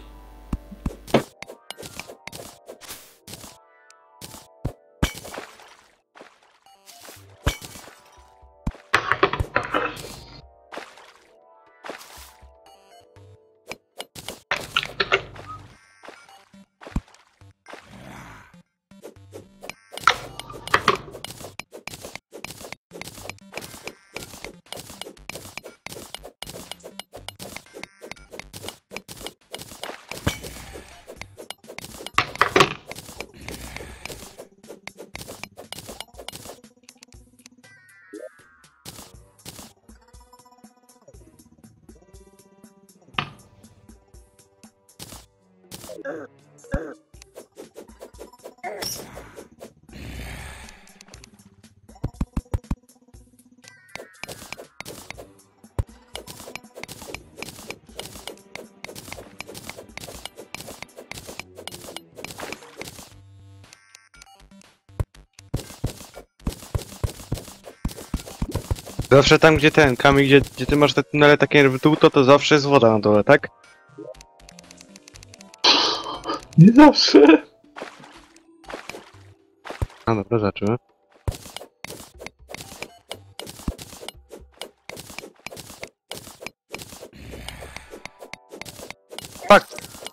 Zawsze tam gdzie ten Kamil, gdzie ty masz te tunele takie w dół, to zawsze jest woda na dole, tak? Nie zawsze. A dobra, zaczynamy. Fuck!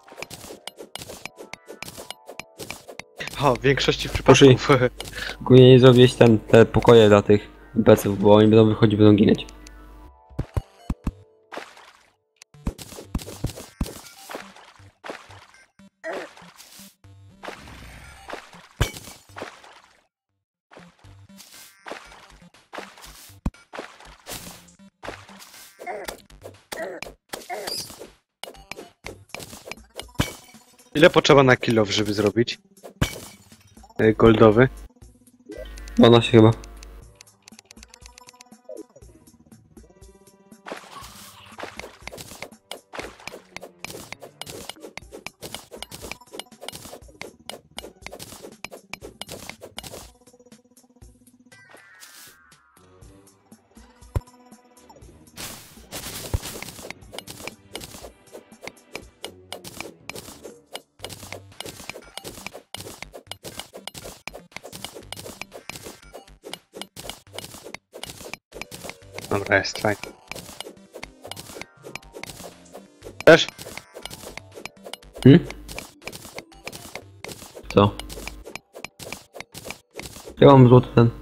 O, w większości przypadków. Ogólnie nie zrobiłeś te pokoje dla tych beców, bo oni będą wychodzić, będą ginąć. Ile potrzeba na kill off, żeby zrobić? Goldowy. 12 chyba. Dobra, jest fajnie. Też? Co? Ja mam złoty ten.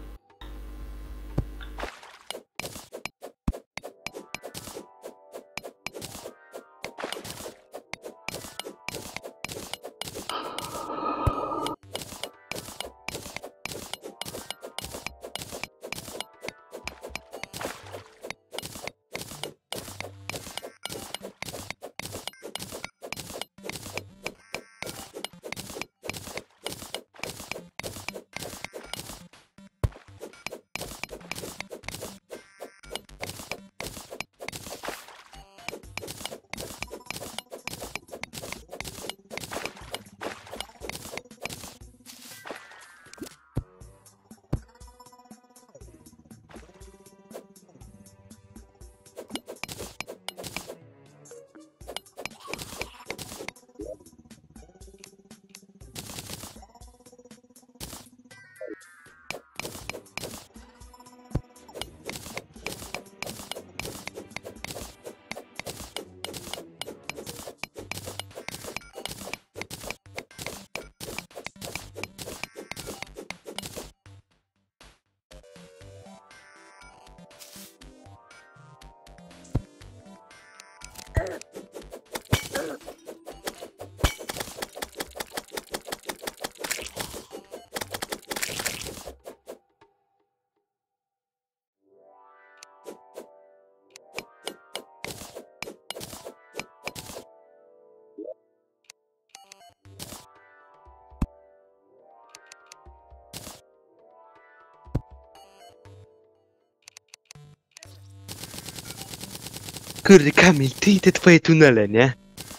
Kurde, Kamil, ty i te twoje tunele, nie?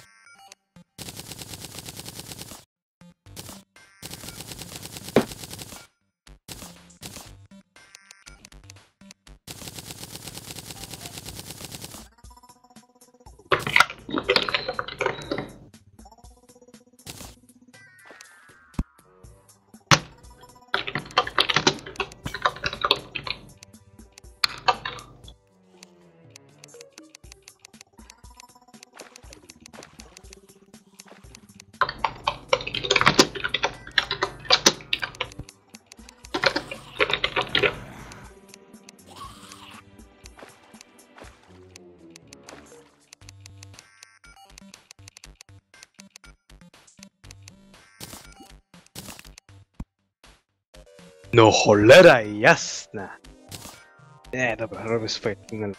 No cholera jasna! Nie, dobra, robię swoje tunele.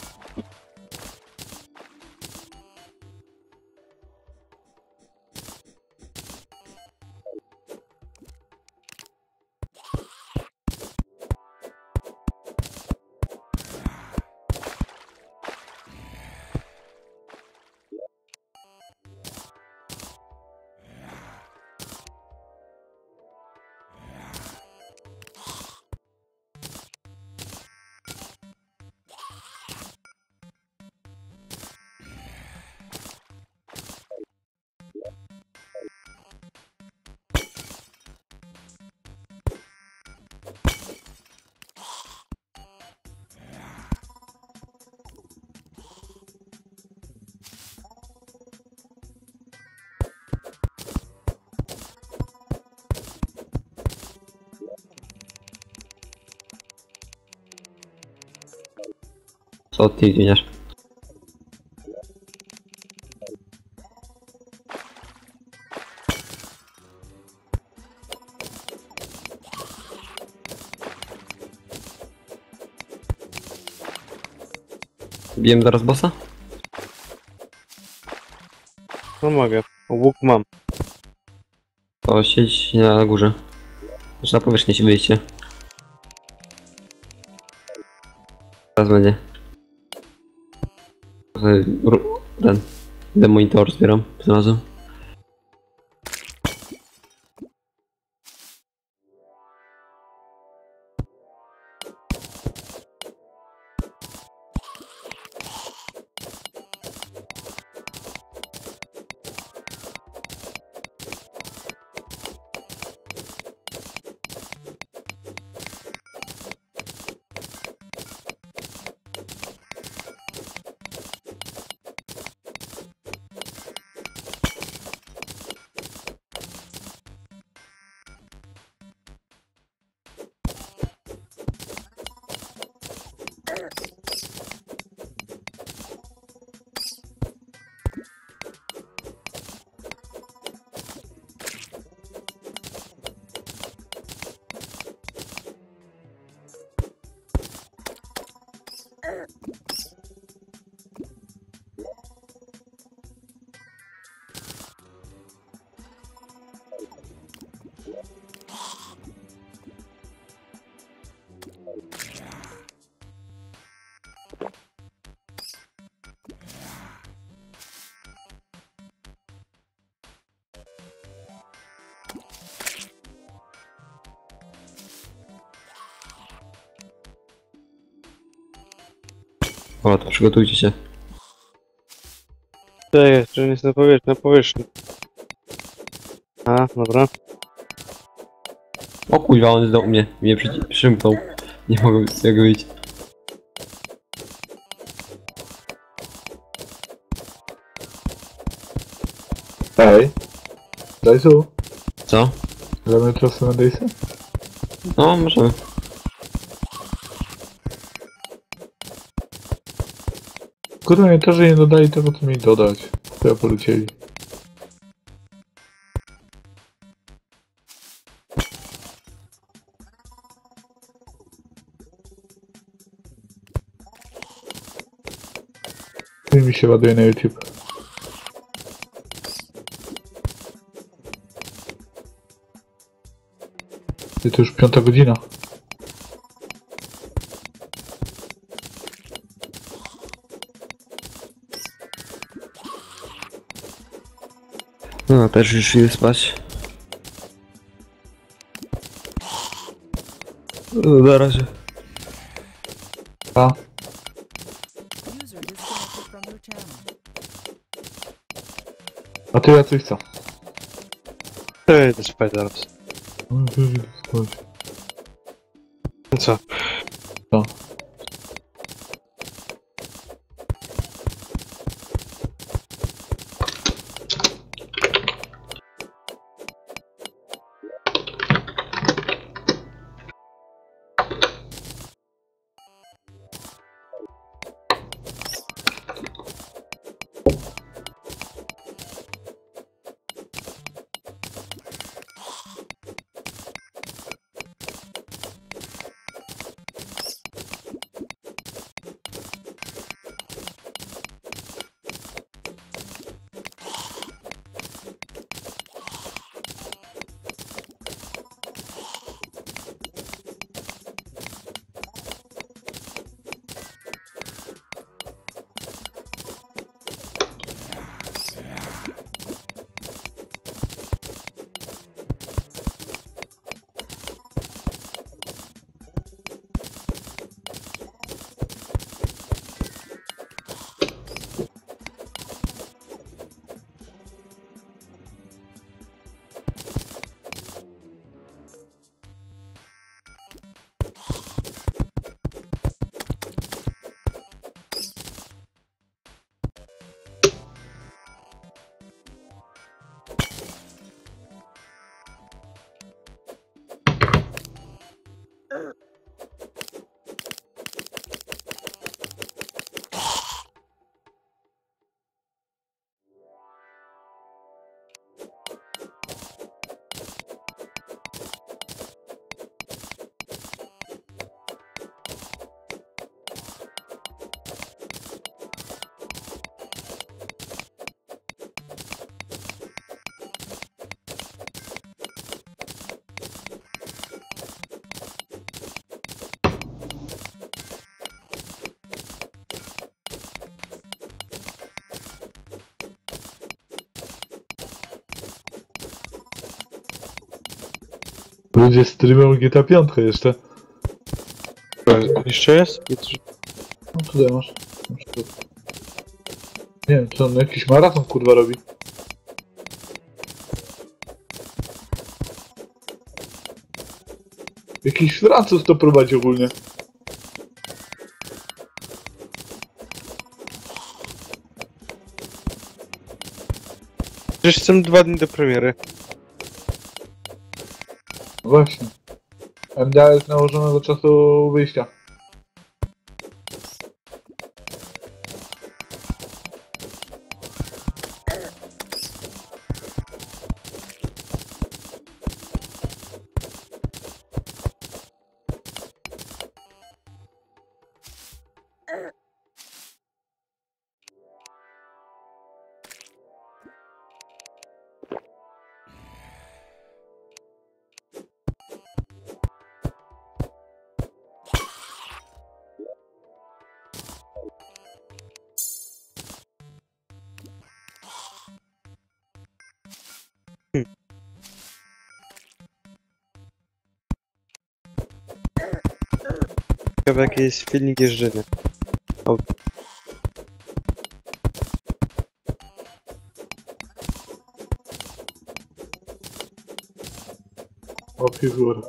Co ty giniesz? Bijem zaraz bossa? No mogę, łuk mam. To siedź na górze. Znaczy na powierzchni się wyjście. Teraz będzie. Ten monitor zbieram znalazłem. O, to przygotujcie się. To jeszcze nie jest na powierzchni. A, dobra. O kurwa, on jest do mnie. Mnie przymknął. Nie mogę z tego wyjść. Ej. Dajsu, Co? gramy trasę na Dejsy? No, możemy. Kurde, nie to, że nie dodali tego, co mieli dodać. To ja polecieli. I mi się ładuje na YouTube. I to już 5 godzina. No, też już idę spać. No, na razie. A, User disconnected from your channel. a ty Jacuś co? To ja idę spać zaraz. No, to już idę spać. No co? Co? Ludzie streamują GTA 5 jeszcze. Jeszcze jest? No tutaj masz. Na przykład. Nie wiem, czy on jakiś maraton kurwa robi. Jakiś Francuz to prowadzi ogólnie. Przecież są 2 dni do premiery. No właśnie. MDA jest nałożone do czasu wyjścia. Ciekawe jaki jest filmik jeżdżenia. O figura.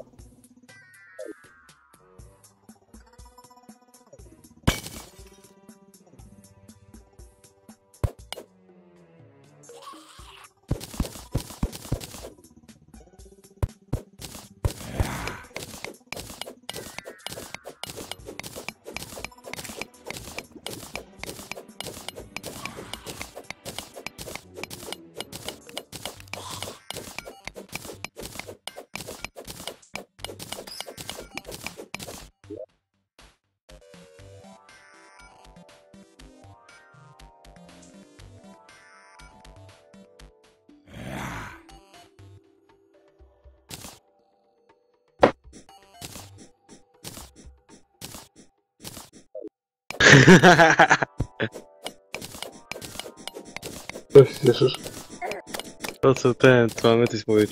Co się cieszysz? To co co mamy coś powiedzieć.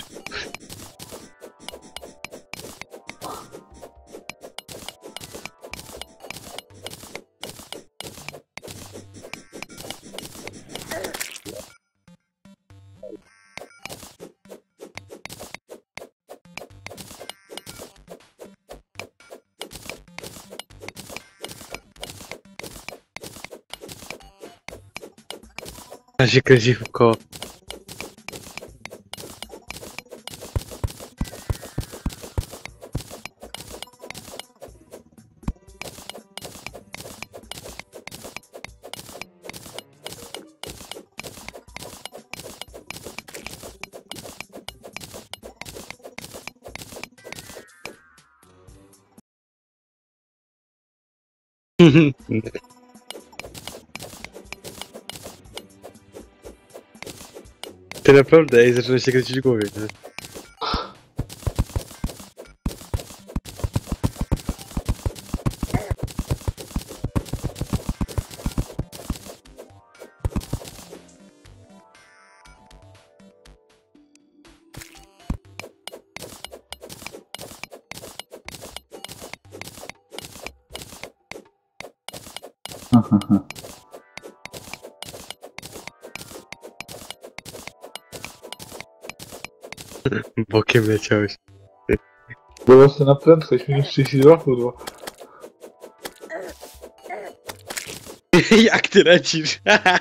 A się kręci w koło. Ty naprawdę, ej, zaczyna się kręcić w głowie, nie? Bokiem leciałeś. Było sobie na prędkość, minus 32 kurwa. Jak ty lecisz?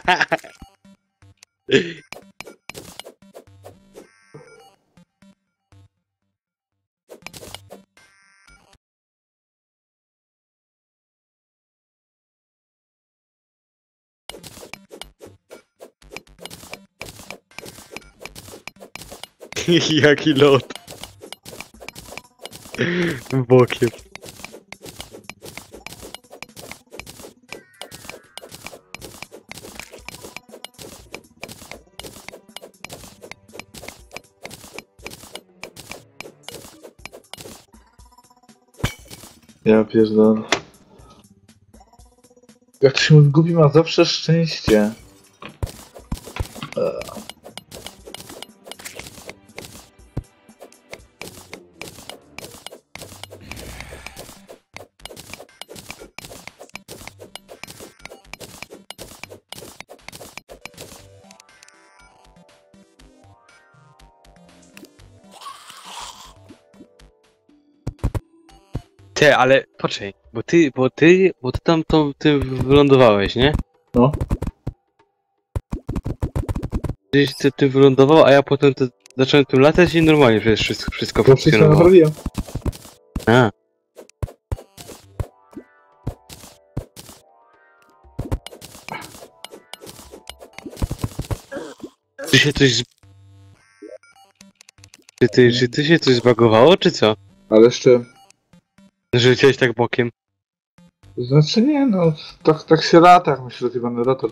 Jaki lot. Bokiem. Ja pierdolę. Jak się gubi, ma zawsze szczęście. Ty, ale poczekaj, bo ty tam ty wylądowałeś, nie? No. Ty wylądował, a ja potem zacząłem tym latać i normalnie przecież wszystko To wszystko funkcjonowało. naprawiłem. A. Czy się coś... Czy ty się coś zbagowało, czy co? Ale jeszcze... Że leciałeś tak bokiem? Znaczy nie, no, tak się lata, jak myślę, że ty będę rotor.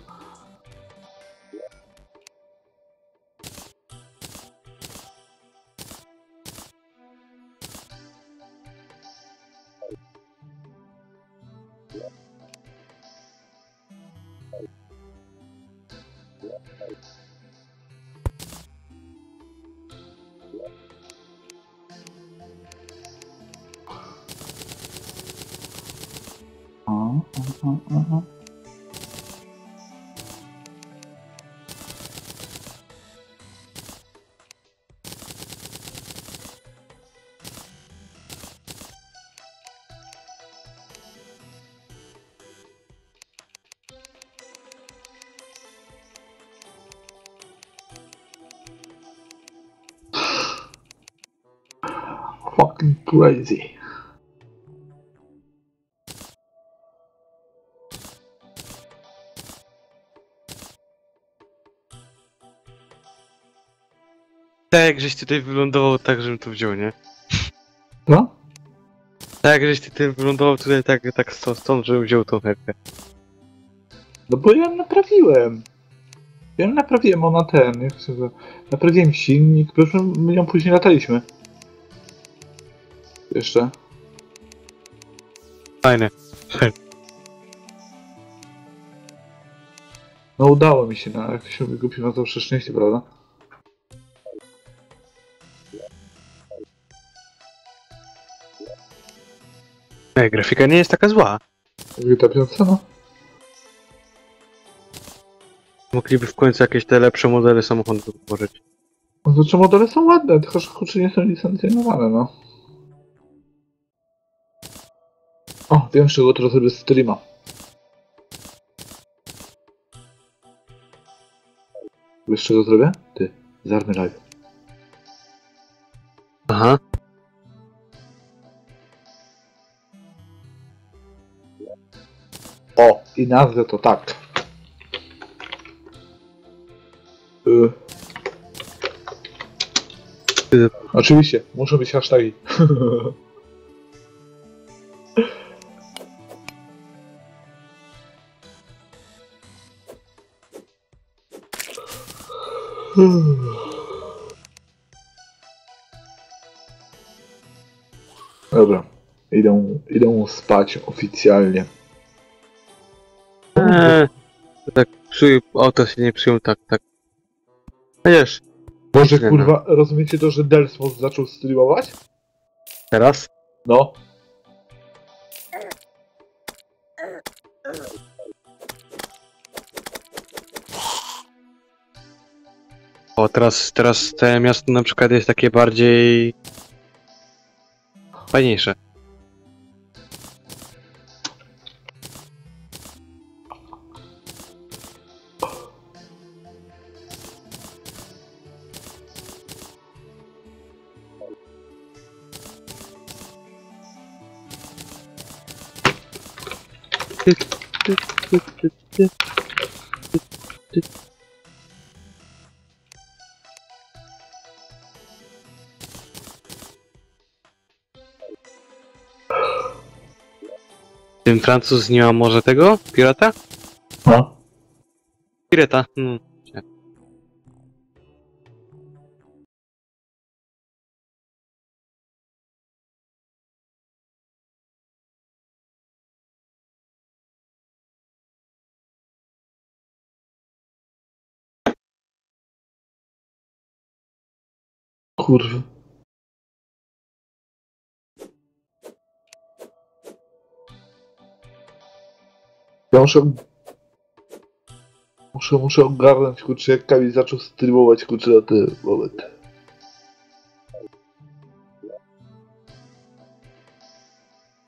Fucking crazy. Tak jak żeś tutaj wylądował, tak żebym to wziął, nie? No? Tak jak żeś ty tutaj wylądował tutaj tak stąd, żebym wziął tą herkę. No bo ja ją naprawiłem. Ja ją naprawiłem, ona ten, jak się nazywa, naprawiłem silnik, proszę, my ją później lataliśmy. Jeszcze. Fajne. No udało mi się, no jak się wygubił, no to zawsze szczęście, prawda? Ej, grafika nie jest taka zła. Ta piątka, no. Mogliby w końcu jakieś te lepsze modele samochodów tworzyć. No to czy modele są ładne, tylko że kurczę nie są licencjonowane, no. O, wiem z czego teraz zrobię streama. Wiesz z czego zrobię? Ty, z Army Live. Aha. O, i nazwę to tak. Oczywiście, muszą być hasztagi. Dobra, idę spać oficjalnie. To tak auto się nie przyjął tak. Wiesz, Boże Tyle, kurwa, rozumiecie to, że Delsmos zaczął streamować? teraz? No. O, teraz te miasto na przykład jest takie bardziej... fajniejsze. Ten Francuz nie ma może tego? Pirata? No. Pirata, Kurwa. Ja muszę ogarnąć, kurczę, jak Kamil zaczął streamować, kurczę, na ten moment.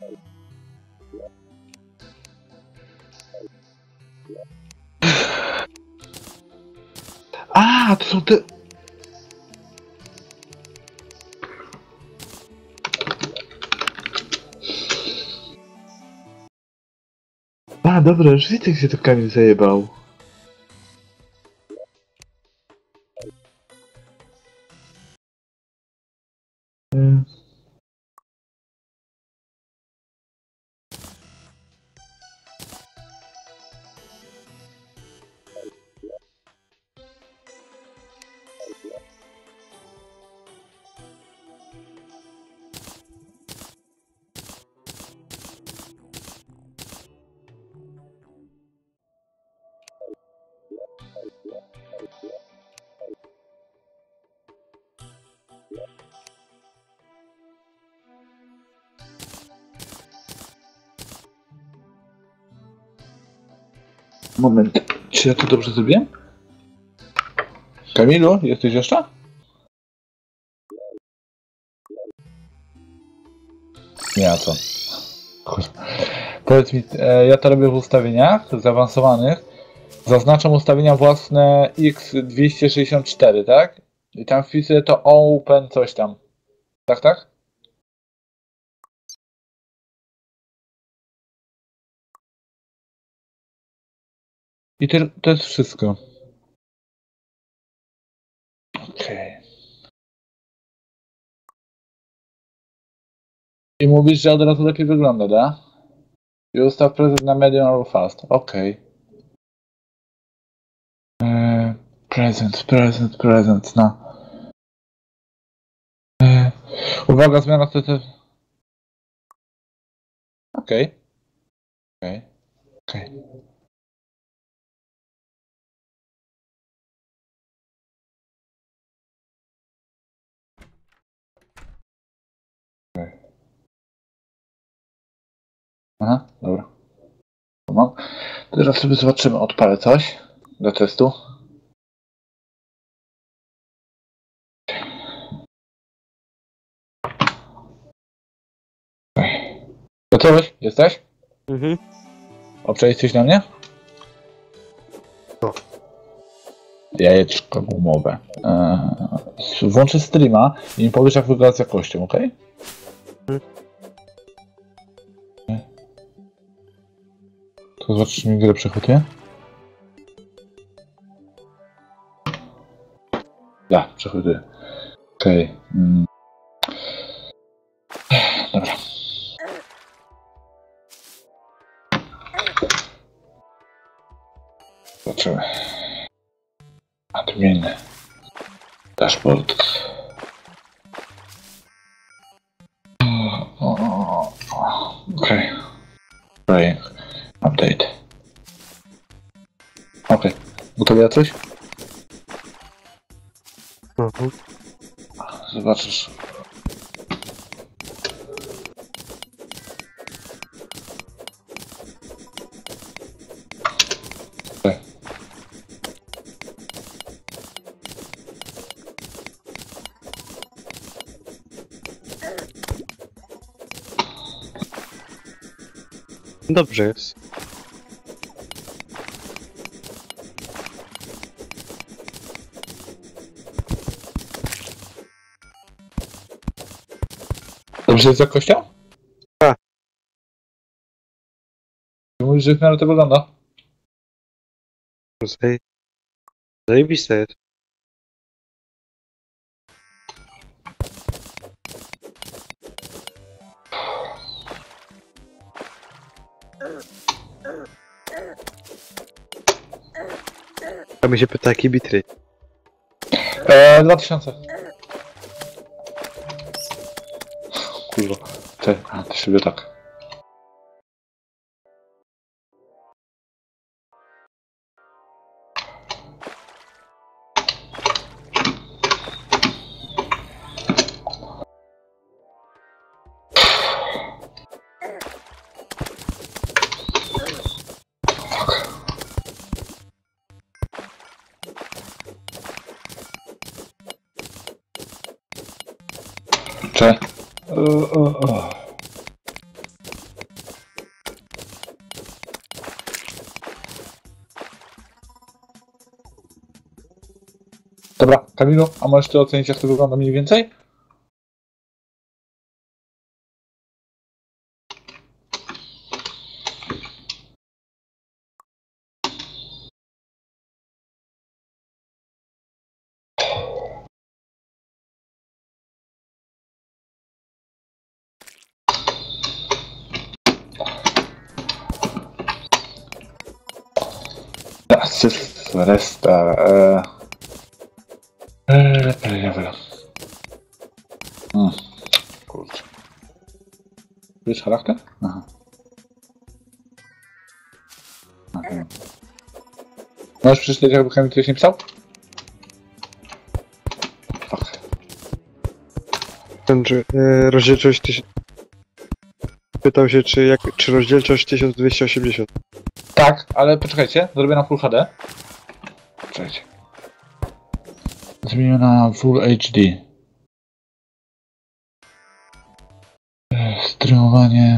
A, to są te... A, dobra, już widzę, gdzie to Kamil zajebał. Moment, czy ja to dobrze zrobiłem? Kamilu, jesteś jeszcze? Nie, a co? Kurwa. Powiedz mi, ja to robię w ustawieniach zaawansowanych. Zaznaczam ustawienia własne X264, tak? I tam wpisuję to open coś tam. Tak, tak? I to jest wszystko. Okej. I mówisz, że od razu lepiej wygląda, da? I ustaw prezent na medium albo fast. Okej. Present, no. Uwaga, zmiana to... Okej. Aha, dobra. Mam. Teraz sobie zobaczymy, odpalę coś do testu. Gotowy? Jesteś? Mhm. Obczaić coś na mnie? Co? Jajeczko gumowe. Włączę streama i mi powiesz, jak wygląda z jakością, ok? To zobaczysz, czy mi grę przechodzi. Da, przechodzi. Okej. Dobra. Zobaczymy. Admin. Dashboard. Okej. Playing. Update. Okej. Gotowy ja coś? Mhm. Zobaczysz. Okay. Dobrze jest. Dobrze jest z jakością? Tak. Mówisz, że w miarę to wygląda? Zajebiste jest. A mi się pyta, jaki bitrate. 2000. Kurwa. To sobie tak. Cze. Dobra, Kamilu, a możesz ty ocenić, jak to wygląda mniej więcej? Resta. Level. Kurczę. Wiesz charakter? Aha. Możesz przeczytać, jakby Kamil coś nie pisał? Fuck. Rozdzielczość pytał się, czy rozdzielczość 1280. Tak, ale poczekajcie, zrobię na Full HD. Poczekajcie. Zmienię na Full HD. Streamowanie.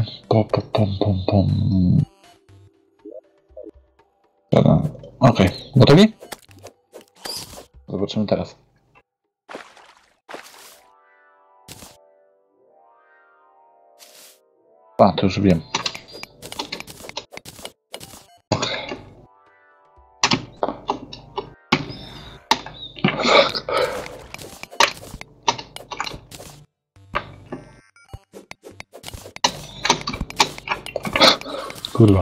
Dobra. Okej, gotowi? Zobaczymy teraz. A, to już wiem. Kurwa.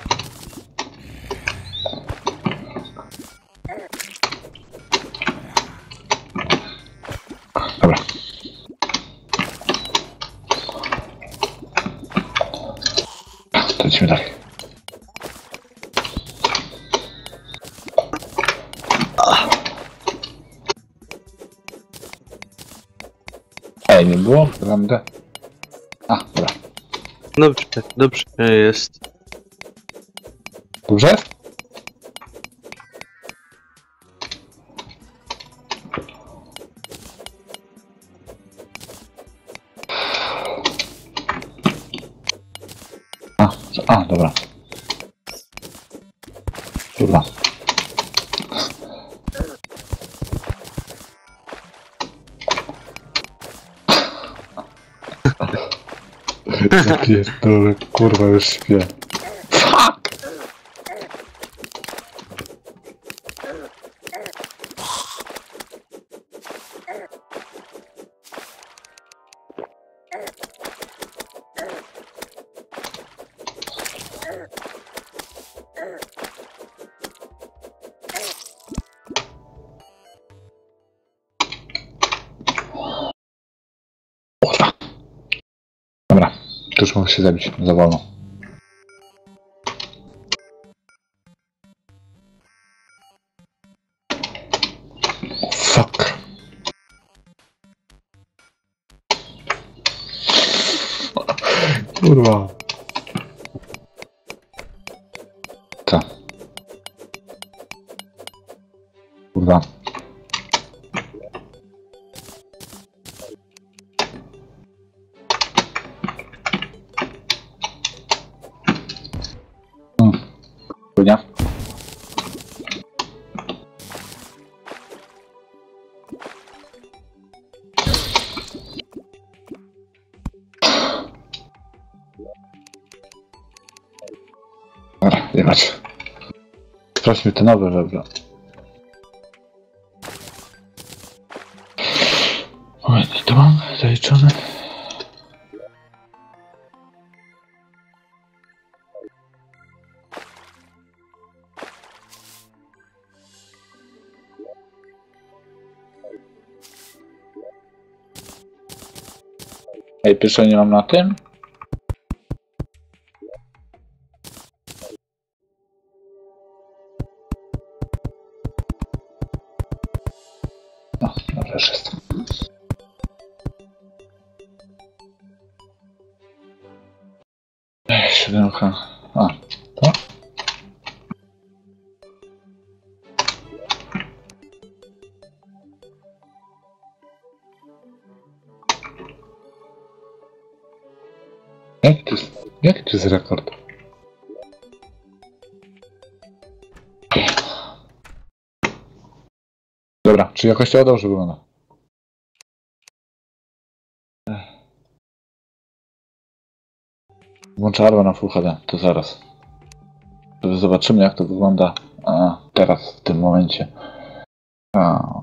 Dobra. To lecimy dalej. Ej, nie było? Prawda? A, dobra. Dobrze jest. Dobrze? Dobra. Kurwa. Ja pierdolę, kurwa, już śpię. Fuck! Kurwa. Dobra, to już mogę się zabić, za wolno. Fuck. Kurwa. Co? Kurwa. Chunia. Dobra, jebać. Sprawdźmy te nowe webra. Moment, to mam zaliczone. Ej, pierwsze nie mam na tym. No, dobrze, już jest. Ej, 7. A, to? Jaki to jest rekord? Dobra, czy jakościowo dobrze wygląda? Włączę Arwa na Full HD, to zaraz. Zobaczymy jak to wygląda teraz, w tym momencie.